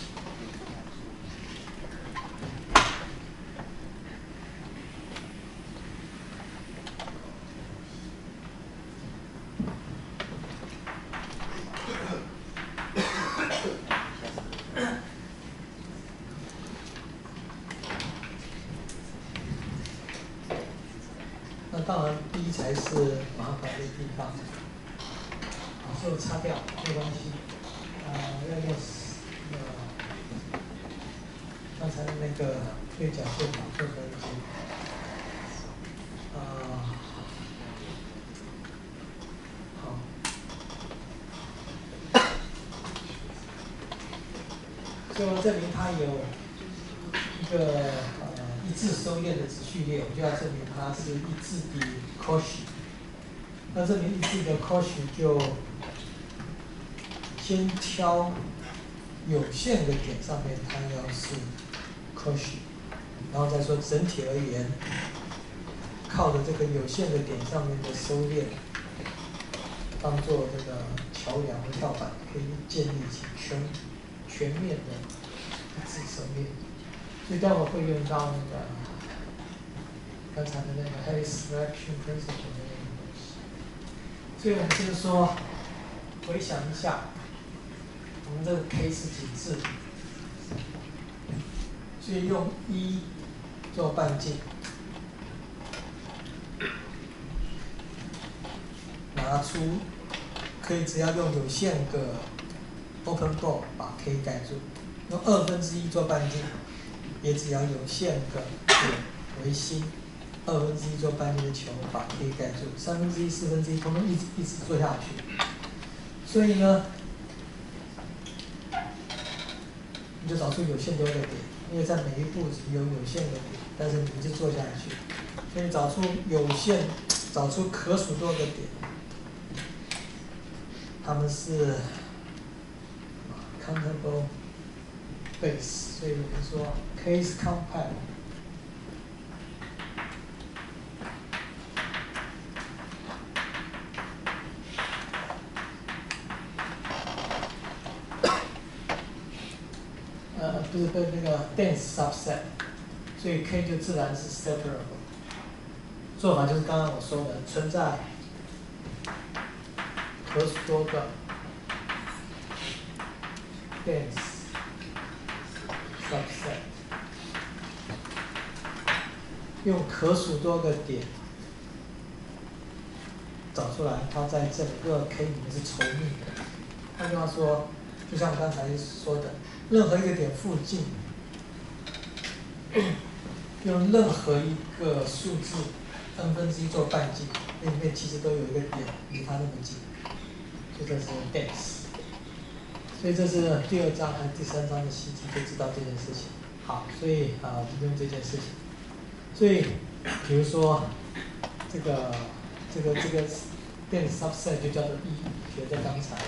那当然，第一才是麻烦的地方。所以擦掉没关系。要用刚才的那个对角线法做分析。好。所以我证明它有一个一致收敛的子序列，我就要证明它是一致的 Cauchy。那证明一致的 Cauchy 就先挑有限的点上面它要是 Cauchy， 然后再说整体而言，靠着这个有限的点上面的收敛，当做这个桥梁和跳板，可以建立起全面的一致收敛。所以待会儿会用到那个刚才的那个 Harris Selection Principle 的那个东西。所以我们就是说，回想一下，我们这个 K 是几致，所以用1做半径，拿出可以只要用有限个 open ball 把 K 盖住，用1/2做半径，也只要有限个点为心，1/2做半径的球把 K 盖住，1/3、1/4，统统一直做下去。所以呢，你就找出有限多个点，因为在每一步只有限的点，但是你一直做下去，所以找出可数多个点，它们是 countable base， 所以我们说 K is compact。不是那个 dense subset， 所以 K 就自然是 separable。做法就是刚刚我说的，存在可数多个 dense subset， 用可数多个点找出来，它在整个 K 里面是稠密的。换句话说，就像我刚才说的，任何一个点附近，用任何一个数字 1/n做半径，那里面其实都有一个点离它那么近，所以这是 dense。所以这是第2章还是第3章的习题就知道这件事情。好，所以我们用这件事情。所以，比如说这个dense subset 就叫做 E， 学在刚才。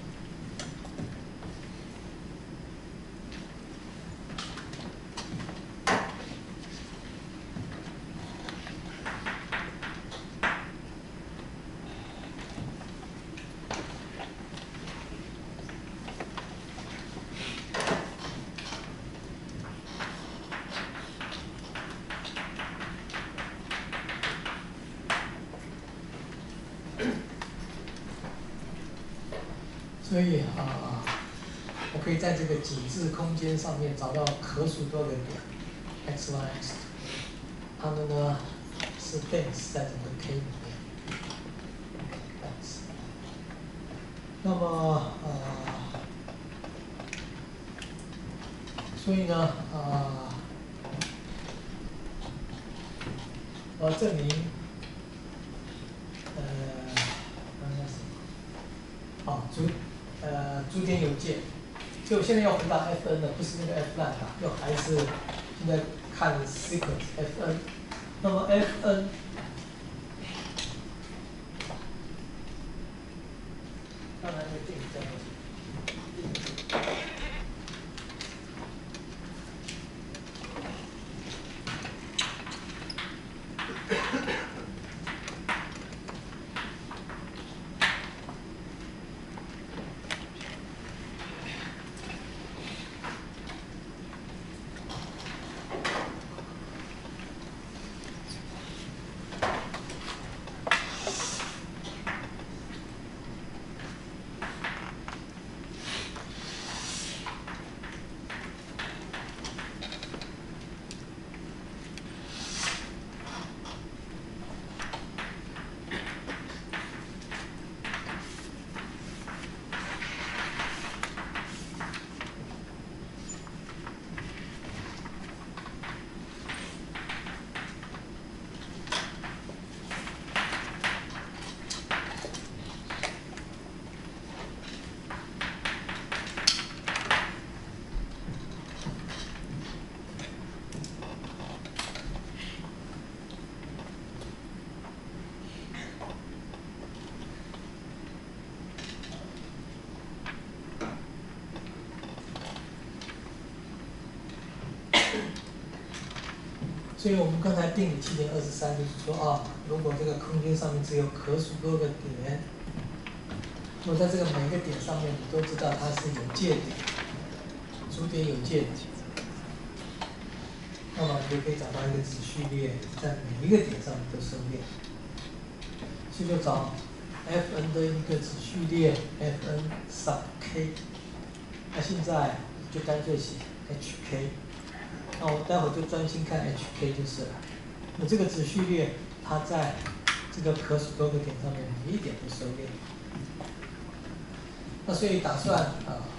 所以我可以在这个紧致空间上面找到可数多个点 x1、x2， 它们呢是 dense 在整个 K 里面。那么所以呢我要证明逐点有界，所以我现在要回答 Fn 的，不是那个 F lambda， 又还是现在看 sequence Fn。那么 Fn 刚才那个定义在哪里？所以我们刚才定理7.23就是说如果这个空间上面只有可数多个点，那么在这个每个点上面，你都知道它是有界点，逐点有界点，那么你就可以找到一个子序列，在每一个点上都收敛。所以就找 Fn 的一个子序列 Fn sub k。那现在就干脆写 hk。那我待会儿就专心看 hk 就是了。那这个子序列，它在这个可数多个点上面每一点都收敛。那所以打算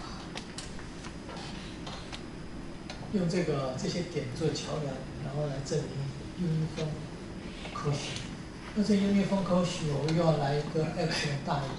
用这些点做桥梁，然后来证明uniform Cauchy。那这uniform Cauchy我又要来一个 epsilon 大于。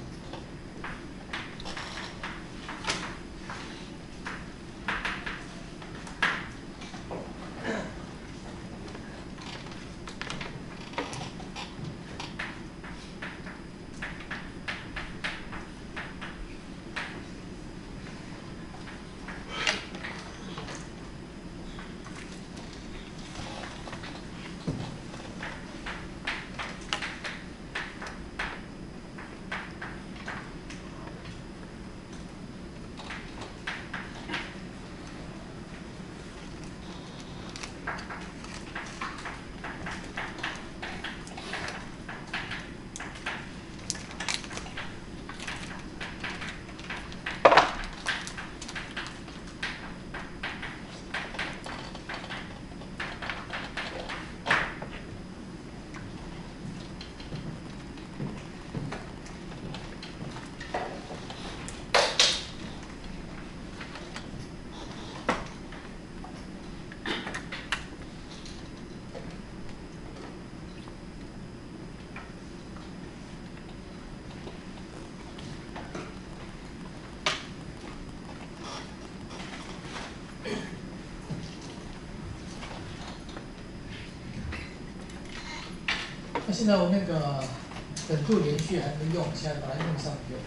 现在我那个等度连续还没用，现在把它用上就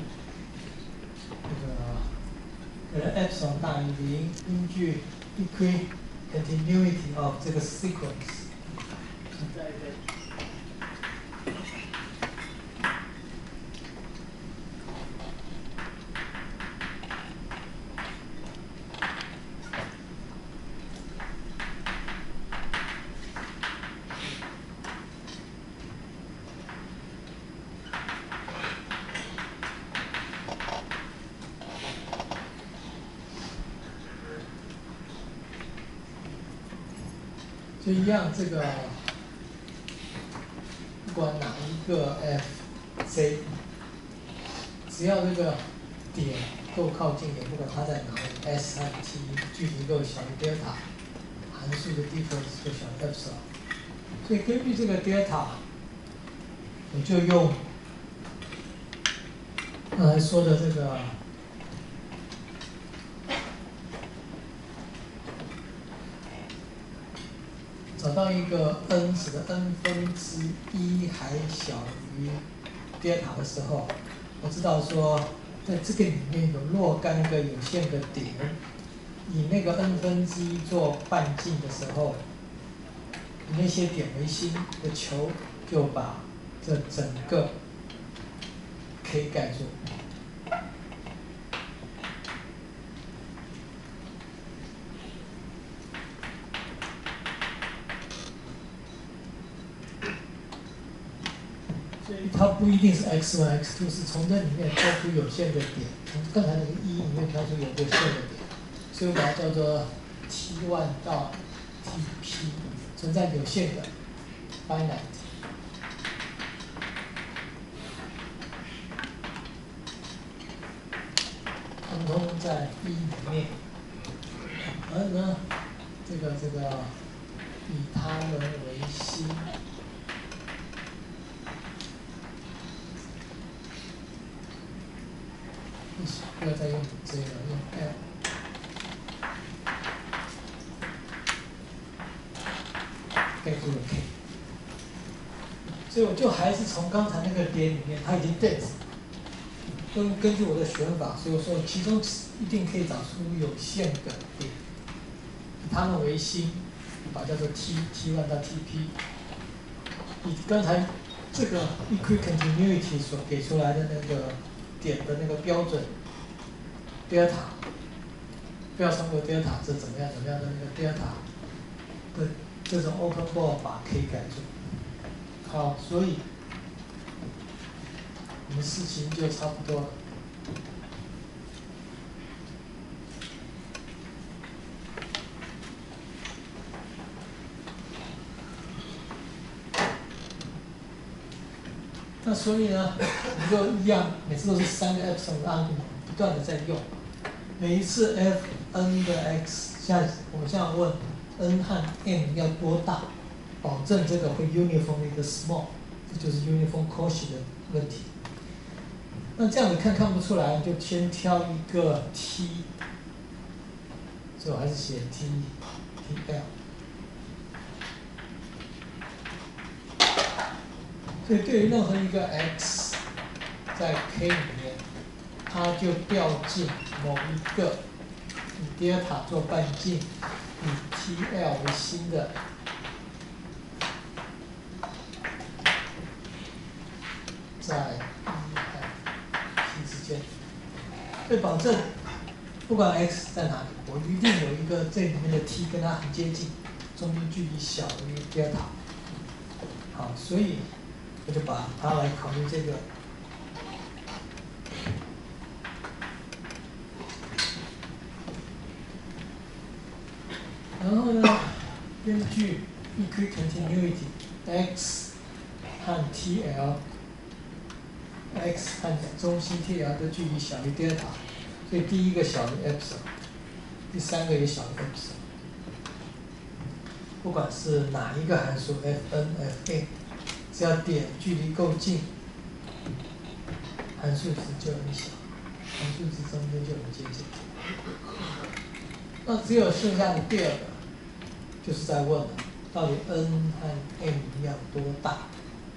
这个epsilon 大于0，依据 equicontinuity of 这个 sequence。就一样，这个不管哪一个 f(z)， 只要这个点够靠近点，不管它在哪里 ，s 和 t 距离够小于 delta， 函数的 difference 就小于 epsilon。所以根据这个 delta， 我就用刚才说的这个。找到一个 n 使得 n 分之一还小于 delta 的时候，我知道说，在这个里面有若干个有限的点，以那个 n 分之一做半径的时候，以那些点为心的球就把这整个 k 盖住。所以它不一定是 x1、x2，是从这里面挑出有限的点，从刚才那个一里面挑出有限的点，所以我把它叫做 T1 到 Tp， 存在有限的 finite， 通通在一里面，而呢，这个以它们为心。不要再用这个，用 L。盖住了 K。所以我就还是从刚才那个点里面，它已经 dense。根据我的选法，所以我说其中一定可以找出有限的点，以它们为心，把叫做 T1 到 Tp。以刚才这个 equicontinuity 所给出来的那个点的那个标准 delta， 不要超过 delta 这怎么样的那个 delta 的这种 open ball 把 k 盖住。好，所以我们事情就差不多了。那所以呢，我们就一样，每次都是3个 epsilon 的 argument 不断的在用。每一次 f(n) 的 x， 我们现在问 n 和 m 要多大，保证这个会 uniformly 的 small， 这就是 uniform quotient 的问题。那这样子看不出来，就先挑一个 t， 所以我还是写 t，tl。所以对于任何一个 x 在 k 里面，它就调进某一个以 delta 做半径，以 tl 为心的在 e 和 t 之间。所以保证不管 x 在哪里，我一定有一个这里面的 t 跟它很接近，中间距离小于 delta。好，所以我就把它来考虑这个。然后呢，根据 equicontinuity x 和 tl，x 和中心 tl 的距离小于 delta， 所以第一个小于 epsilon， 第三个也小于 epsilon。不管是哪一个函数 fn、fn， 只要点距离够近，函数值就很小，函数值中间就很接近。那只有剩下的第二个，就是在问了，到底 n 和 m 要多大？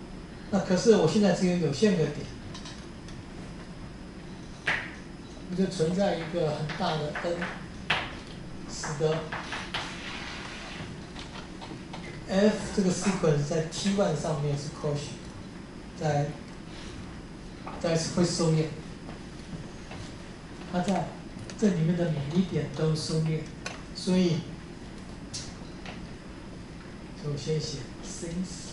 那可是我现在只有限个点，那就存在一个很大的 n， 使得 f 这个 sequence 在 T1 上面是 Cauchy， 在会收敛，它在这里面的每一点都收敛，所以首先写 since。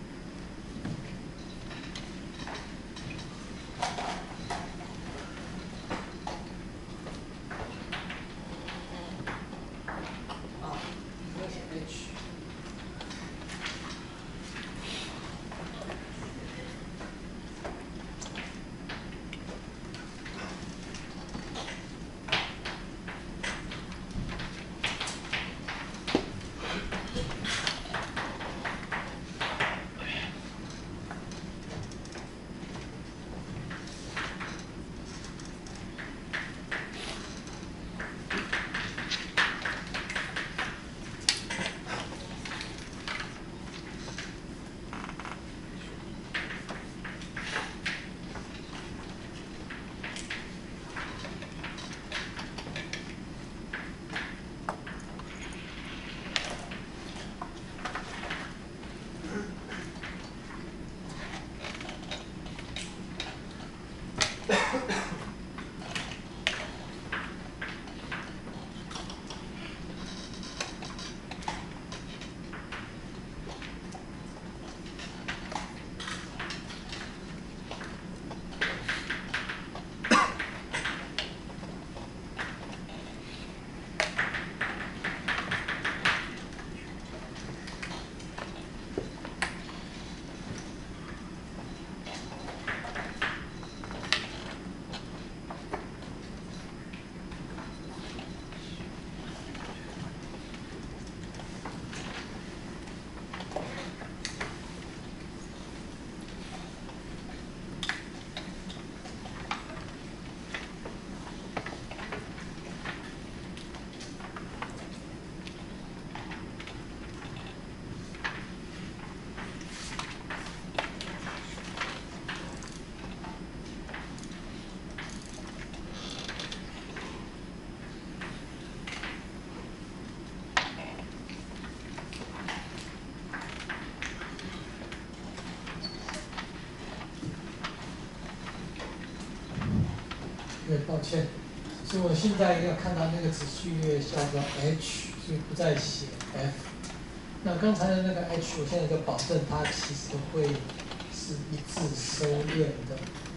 对，抱歉，所以我现在要看到那个子序列叫做 H， 所以不再写 F。那刚才的那个 H， 我现在就保证它其实会是一致收敛的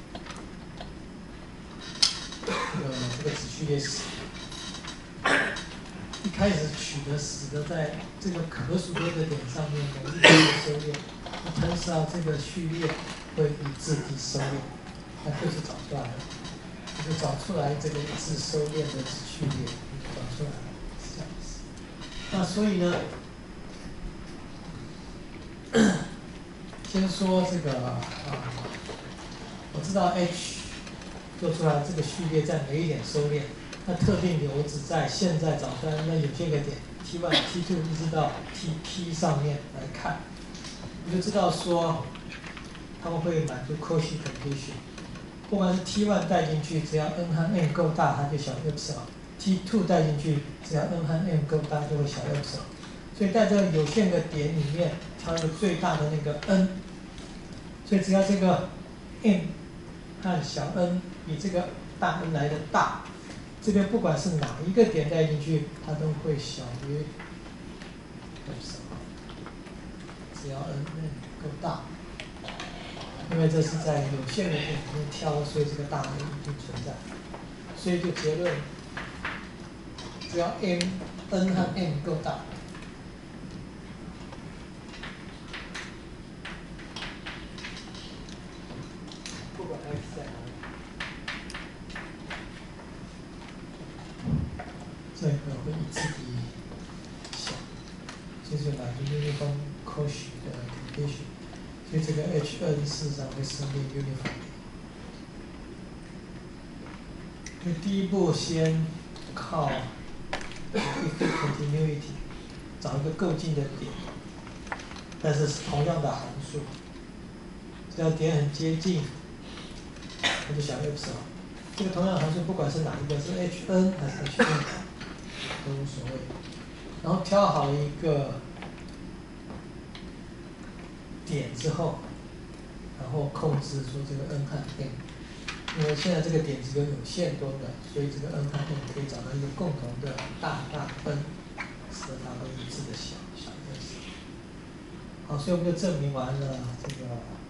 这个子序列式。一开始取的使得在这个可数多个点上面某一点收敛，同时这个序列会一致地收敛，那就是找出来了。就找出来这个一致收敛的子序列，找出来了，是这样子。那所以呢，先说这个我知道 H 做出来这个序列在每一点收敛，那特定点我只在现在找出来那有限个点 T1、T2 一直到 TP 上面来看，你就知道说他们会满足 Cauchy condition。不管是 T1 带进去，只要 n 和 m 够大，它就小 epsilon；T2 带进去，只要 n 和 m 够大，就会小 epsilon。所以在这个有限个点里面，挑一个最大的那个 n。所以只要这个 m 和小 n 比这个大 n 来的大，这边不管是哪一个点带进去，它都会小于 epsilon。只要 n 够大。因为这是在有限的点里面挑，所以这个大 n 一定存在。所以就结论，只要 n 和 m 够大，不管 x 在哪里，这个会一致地小，这就满足uniform Cauchy的 condition。所以这个 Hn 事实上会收敛 uniform。所以第一步先靠 continuity 找一个够近的点，但是是同样的函数， 只要点很接近，它就小 epsilon。这个同样函数不管是哪一个，是 hn 还是 hn 都无所谓。然后挑好一个点之后，然后控制说这个 n 和 m。因为现在这个点只有限多的，所以这个 n 和 m 可以找到一个共同的大分，使得它们一致的小 s。好，所以我们就证明完了这个。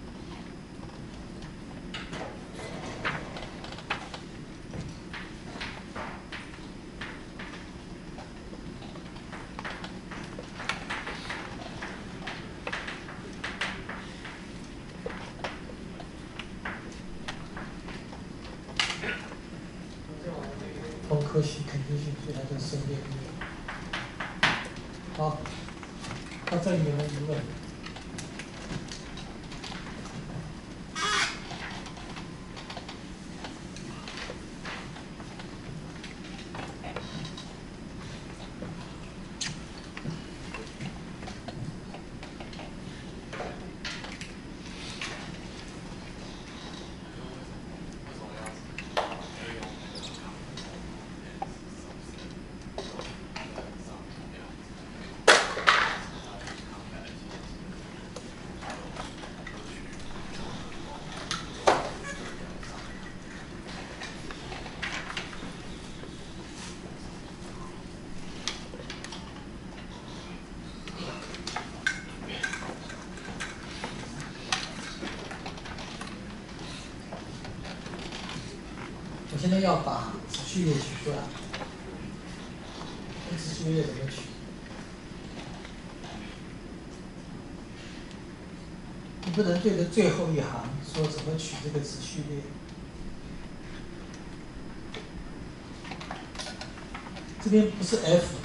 通科学肯定性，所以它叫胜链律。好，到这里有没有疑问？我现在要把子序列取出来，那子序列怎么取？你不能对着最后一行说怎么取这个子序列。这边不是 f，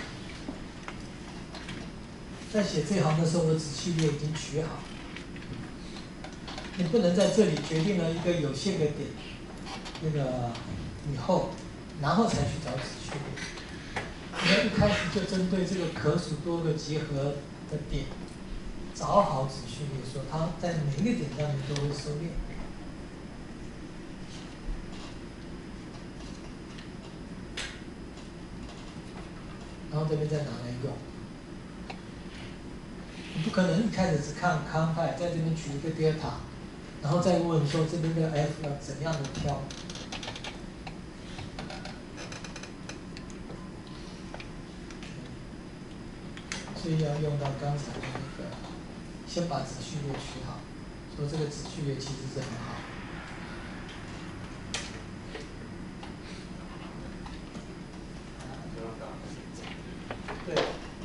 在写这行的时候，我子序列已经取好。你不能在这里决定了一个有限个点，那个以后，然后才去找子序列。你要一开始就针对这个可数多个集合的点，找好子序列，说它在每一个点上面都会收敛。然后这边再拿来用。你不可能一开始只看康派，在这边取一个 delta， 然后再问说这边的 f 要怎样的挑。所以要用到刚才的那个，先把子序列取好，说这个子序列其实是很好。对。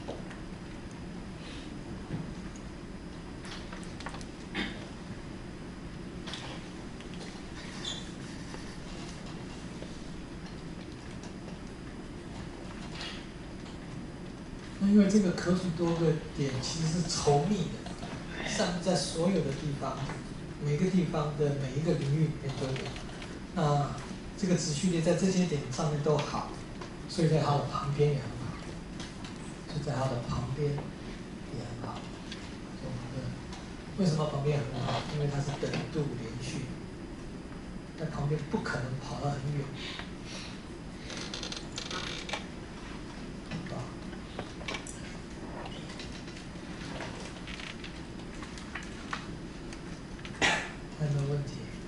因为这个可数多个点其实是稠密的，散布在所有的地方，每个地方的每一个领域里面都有。那这个子序列在这些点上面都好，所以在它的旁边也很好，就在它的旁边也很好。为什么旁边很好？因为它是等度连续，在旁边不可能跑得很远。还有没有问题？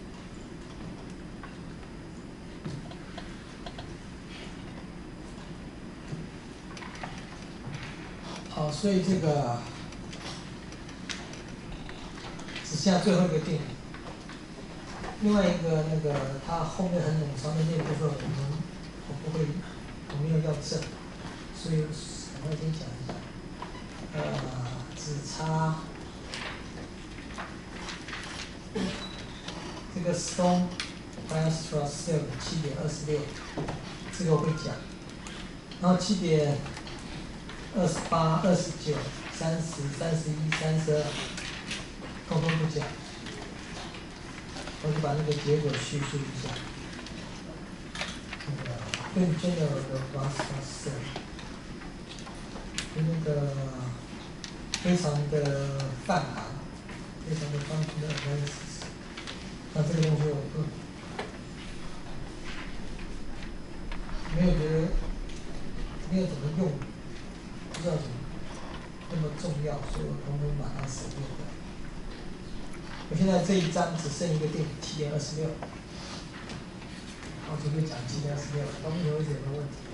好，所以这个只剩下最后一个定理。另外一个那个它后面很冗长的那部分，我没有要证，所以我先讲一下。只差这个 Stone Weierstrass cell 7.26，这个我会讲。然后7.28、29、30、31、32，通通不讲。我就把那个结果叙述一下。更 general 的 Weierstrass cell， 那个非常的泛含，非常的functional analysis。 那这个东西我没有觉得没有怎么用，不知道怎么那么重要，所以我统统把它省略掉。我现在这一章只剩一个定理7.26，我准备讲7.26，到目前为止有没有问题？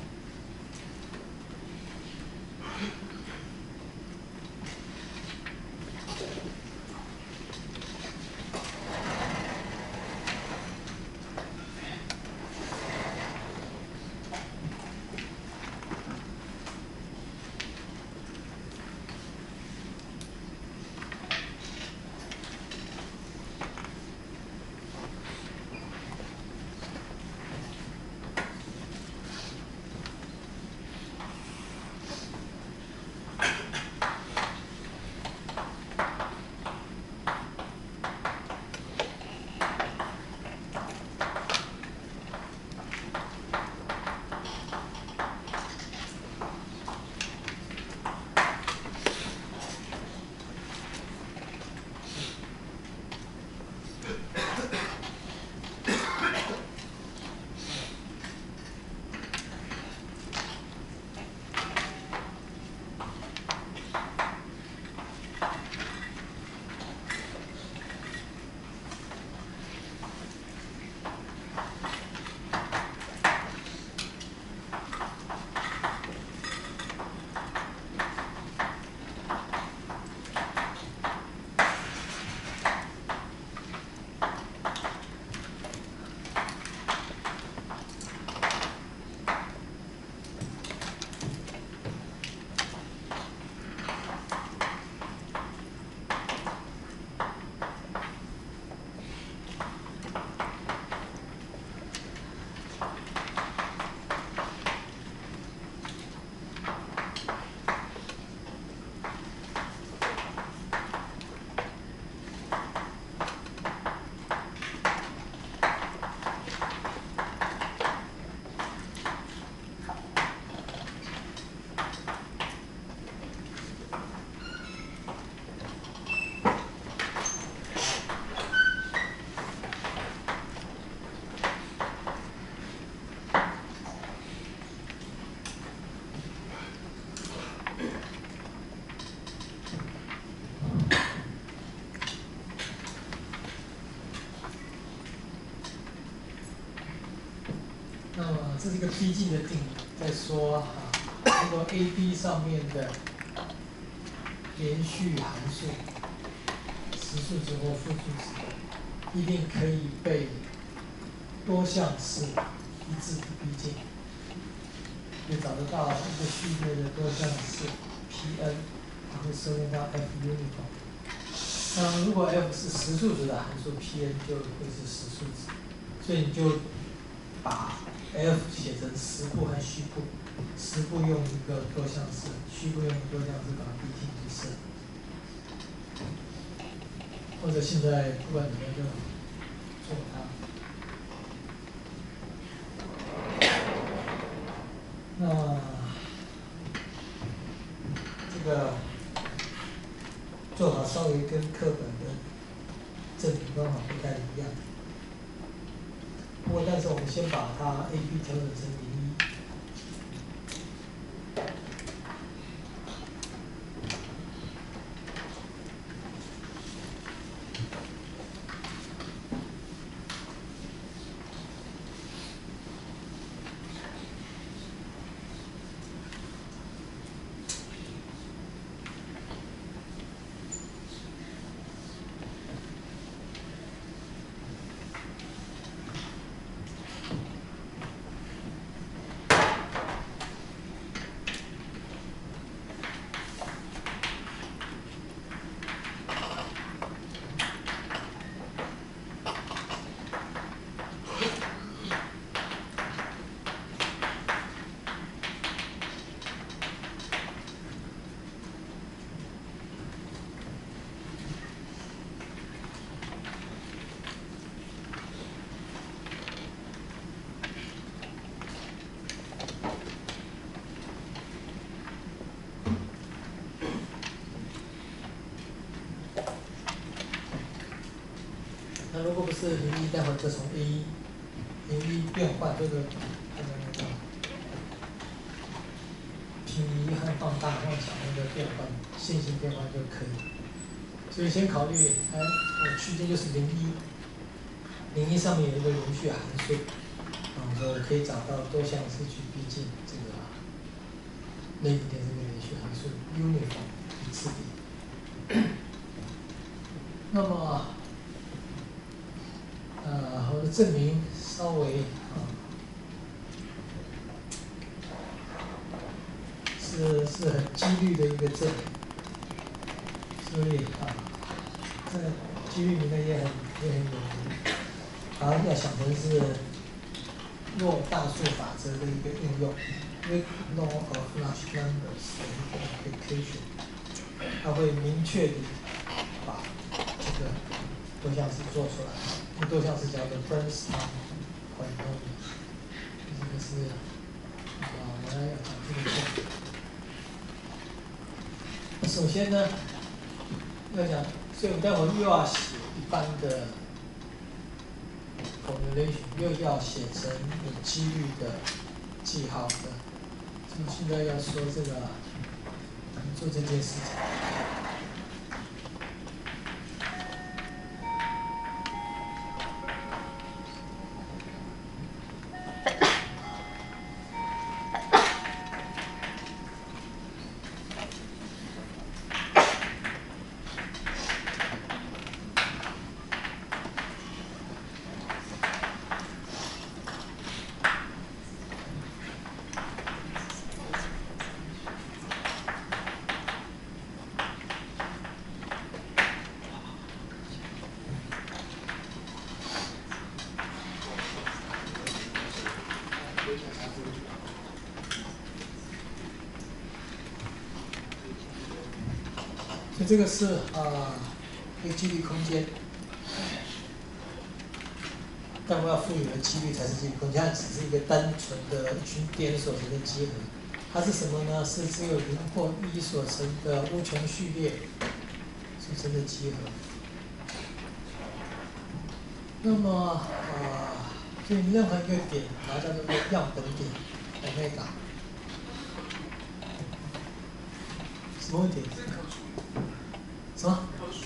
那么这是一个逼近的定理，在说啊，如果 A、B 上面的连续函数，实数值或复数值，一定可以被多项式一致的逼近，就找得到一个序列的多项式 Pn， 它会收敛到 F uniform。那如果 F 是实数值的函数 ，Pn 就会是实数值，所以你就把 F 写成实部和虚部，实部用一个多项式，虚部用一个多项式把它逼近就是。或者现在不管怎么样就做它。那这个做法稍微跟课本的证明方法不太一样。不过，但是我们先把它 A、B 调整成0、1。 是01，待会儿就从 A1 变换这个平移和放大、放小那个变换线性变换就可以。所以先考虑，我区间就是01上面有一个连续函数，所以我可以找到多项式去逼近这个内部的这个连续函数 uniform 一次比。那么，我的证明稍微是很几率的一个证明，所以这个几率里面也很有名，要想成是诺大数法则的一个应用 ，with law of large numbers 的一个 application， 它会明确地把这个多项式做出来。这多项式叫做 Bernstein polynomial， 这个是我们要讲这个证。首先呢，要讲，所以我们待会儿又要写一般的 formulation， 又要写成有几率的记号的。所以现在要说这个，做这件事情。所以这个是一个几率空间，但我要赋予的几率才是几率空间，它只是一个单纯的一群点所成的集合。它是什么呢？是只有0或1所成的无穷序列所成的集合。那么所以任何一个点，把它叫做样本点omega。什么问题？什么？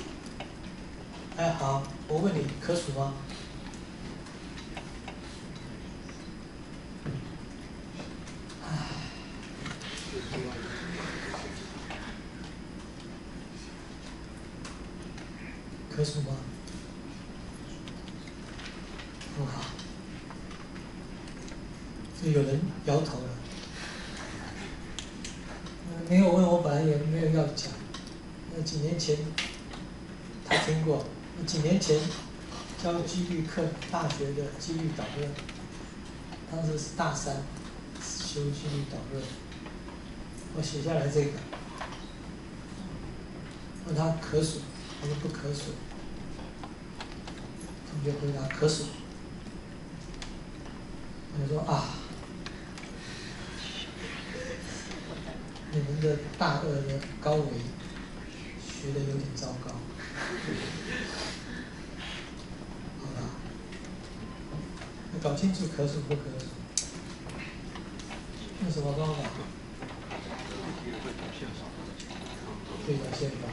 好，我问你，可数吗？可数吗？不好。所以有人摇头了。没有问我，本来也没有要讲。几年前他听过，几年前教几率课，大学的几率导论，当时是大3修几率导论，我写下来这个，问他可数还是不可数，同学回答可数，我说你们的大2的高维学的有点糟糕，好吧？要搞清楚可数不可数，用什么方法？对角线法。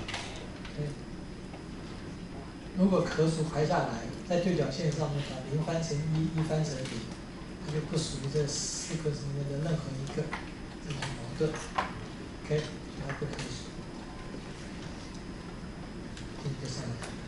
如果可数排下来，在对角线上面把0翻成1，1翻成0，它就不属于这4个里面的任何一个，这是矛盾。OK， 它不可数。这个上来。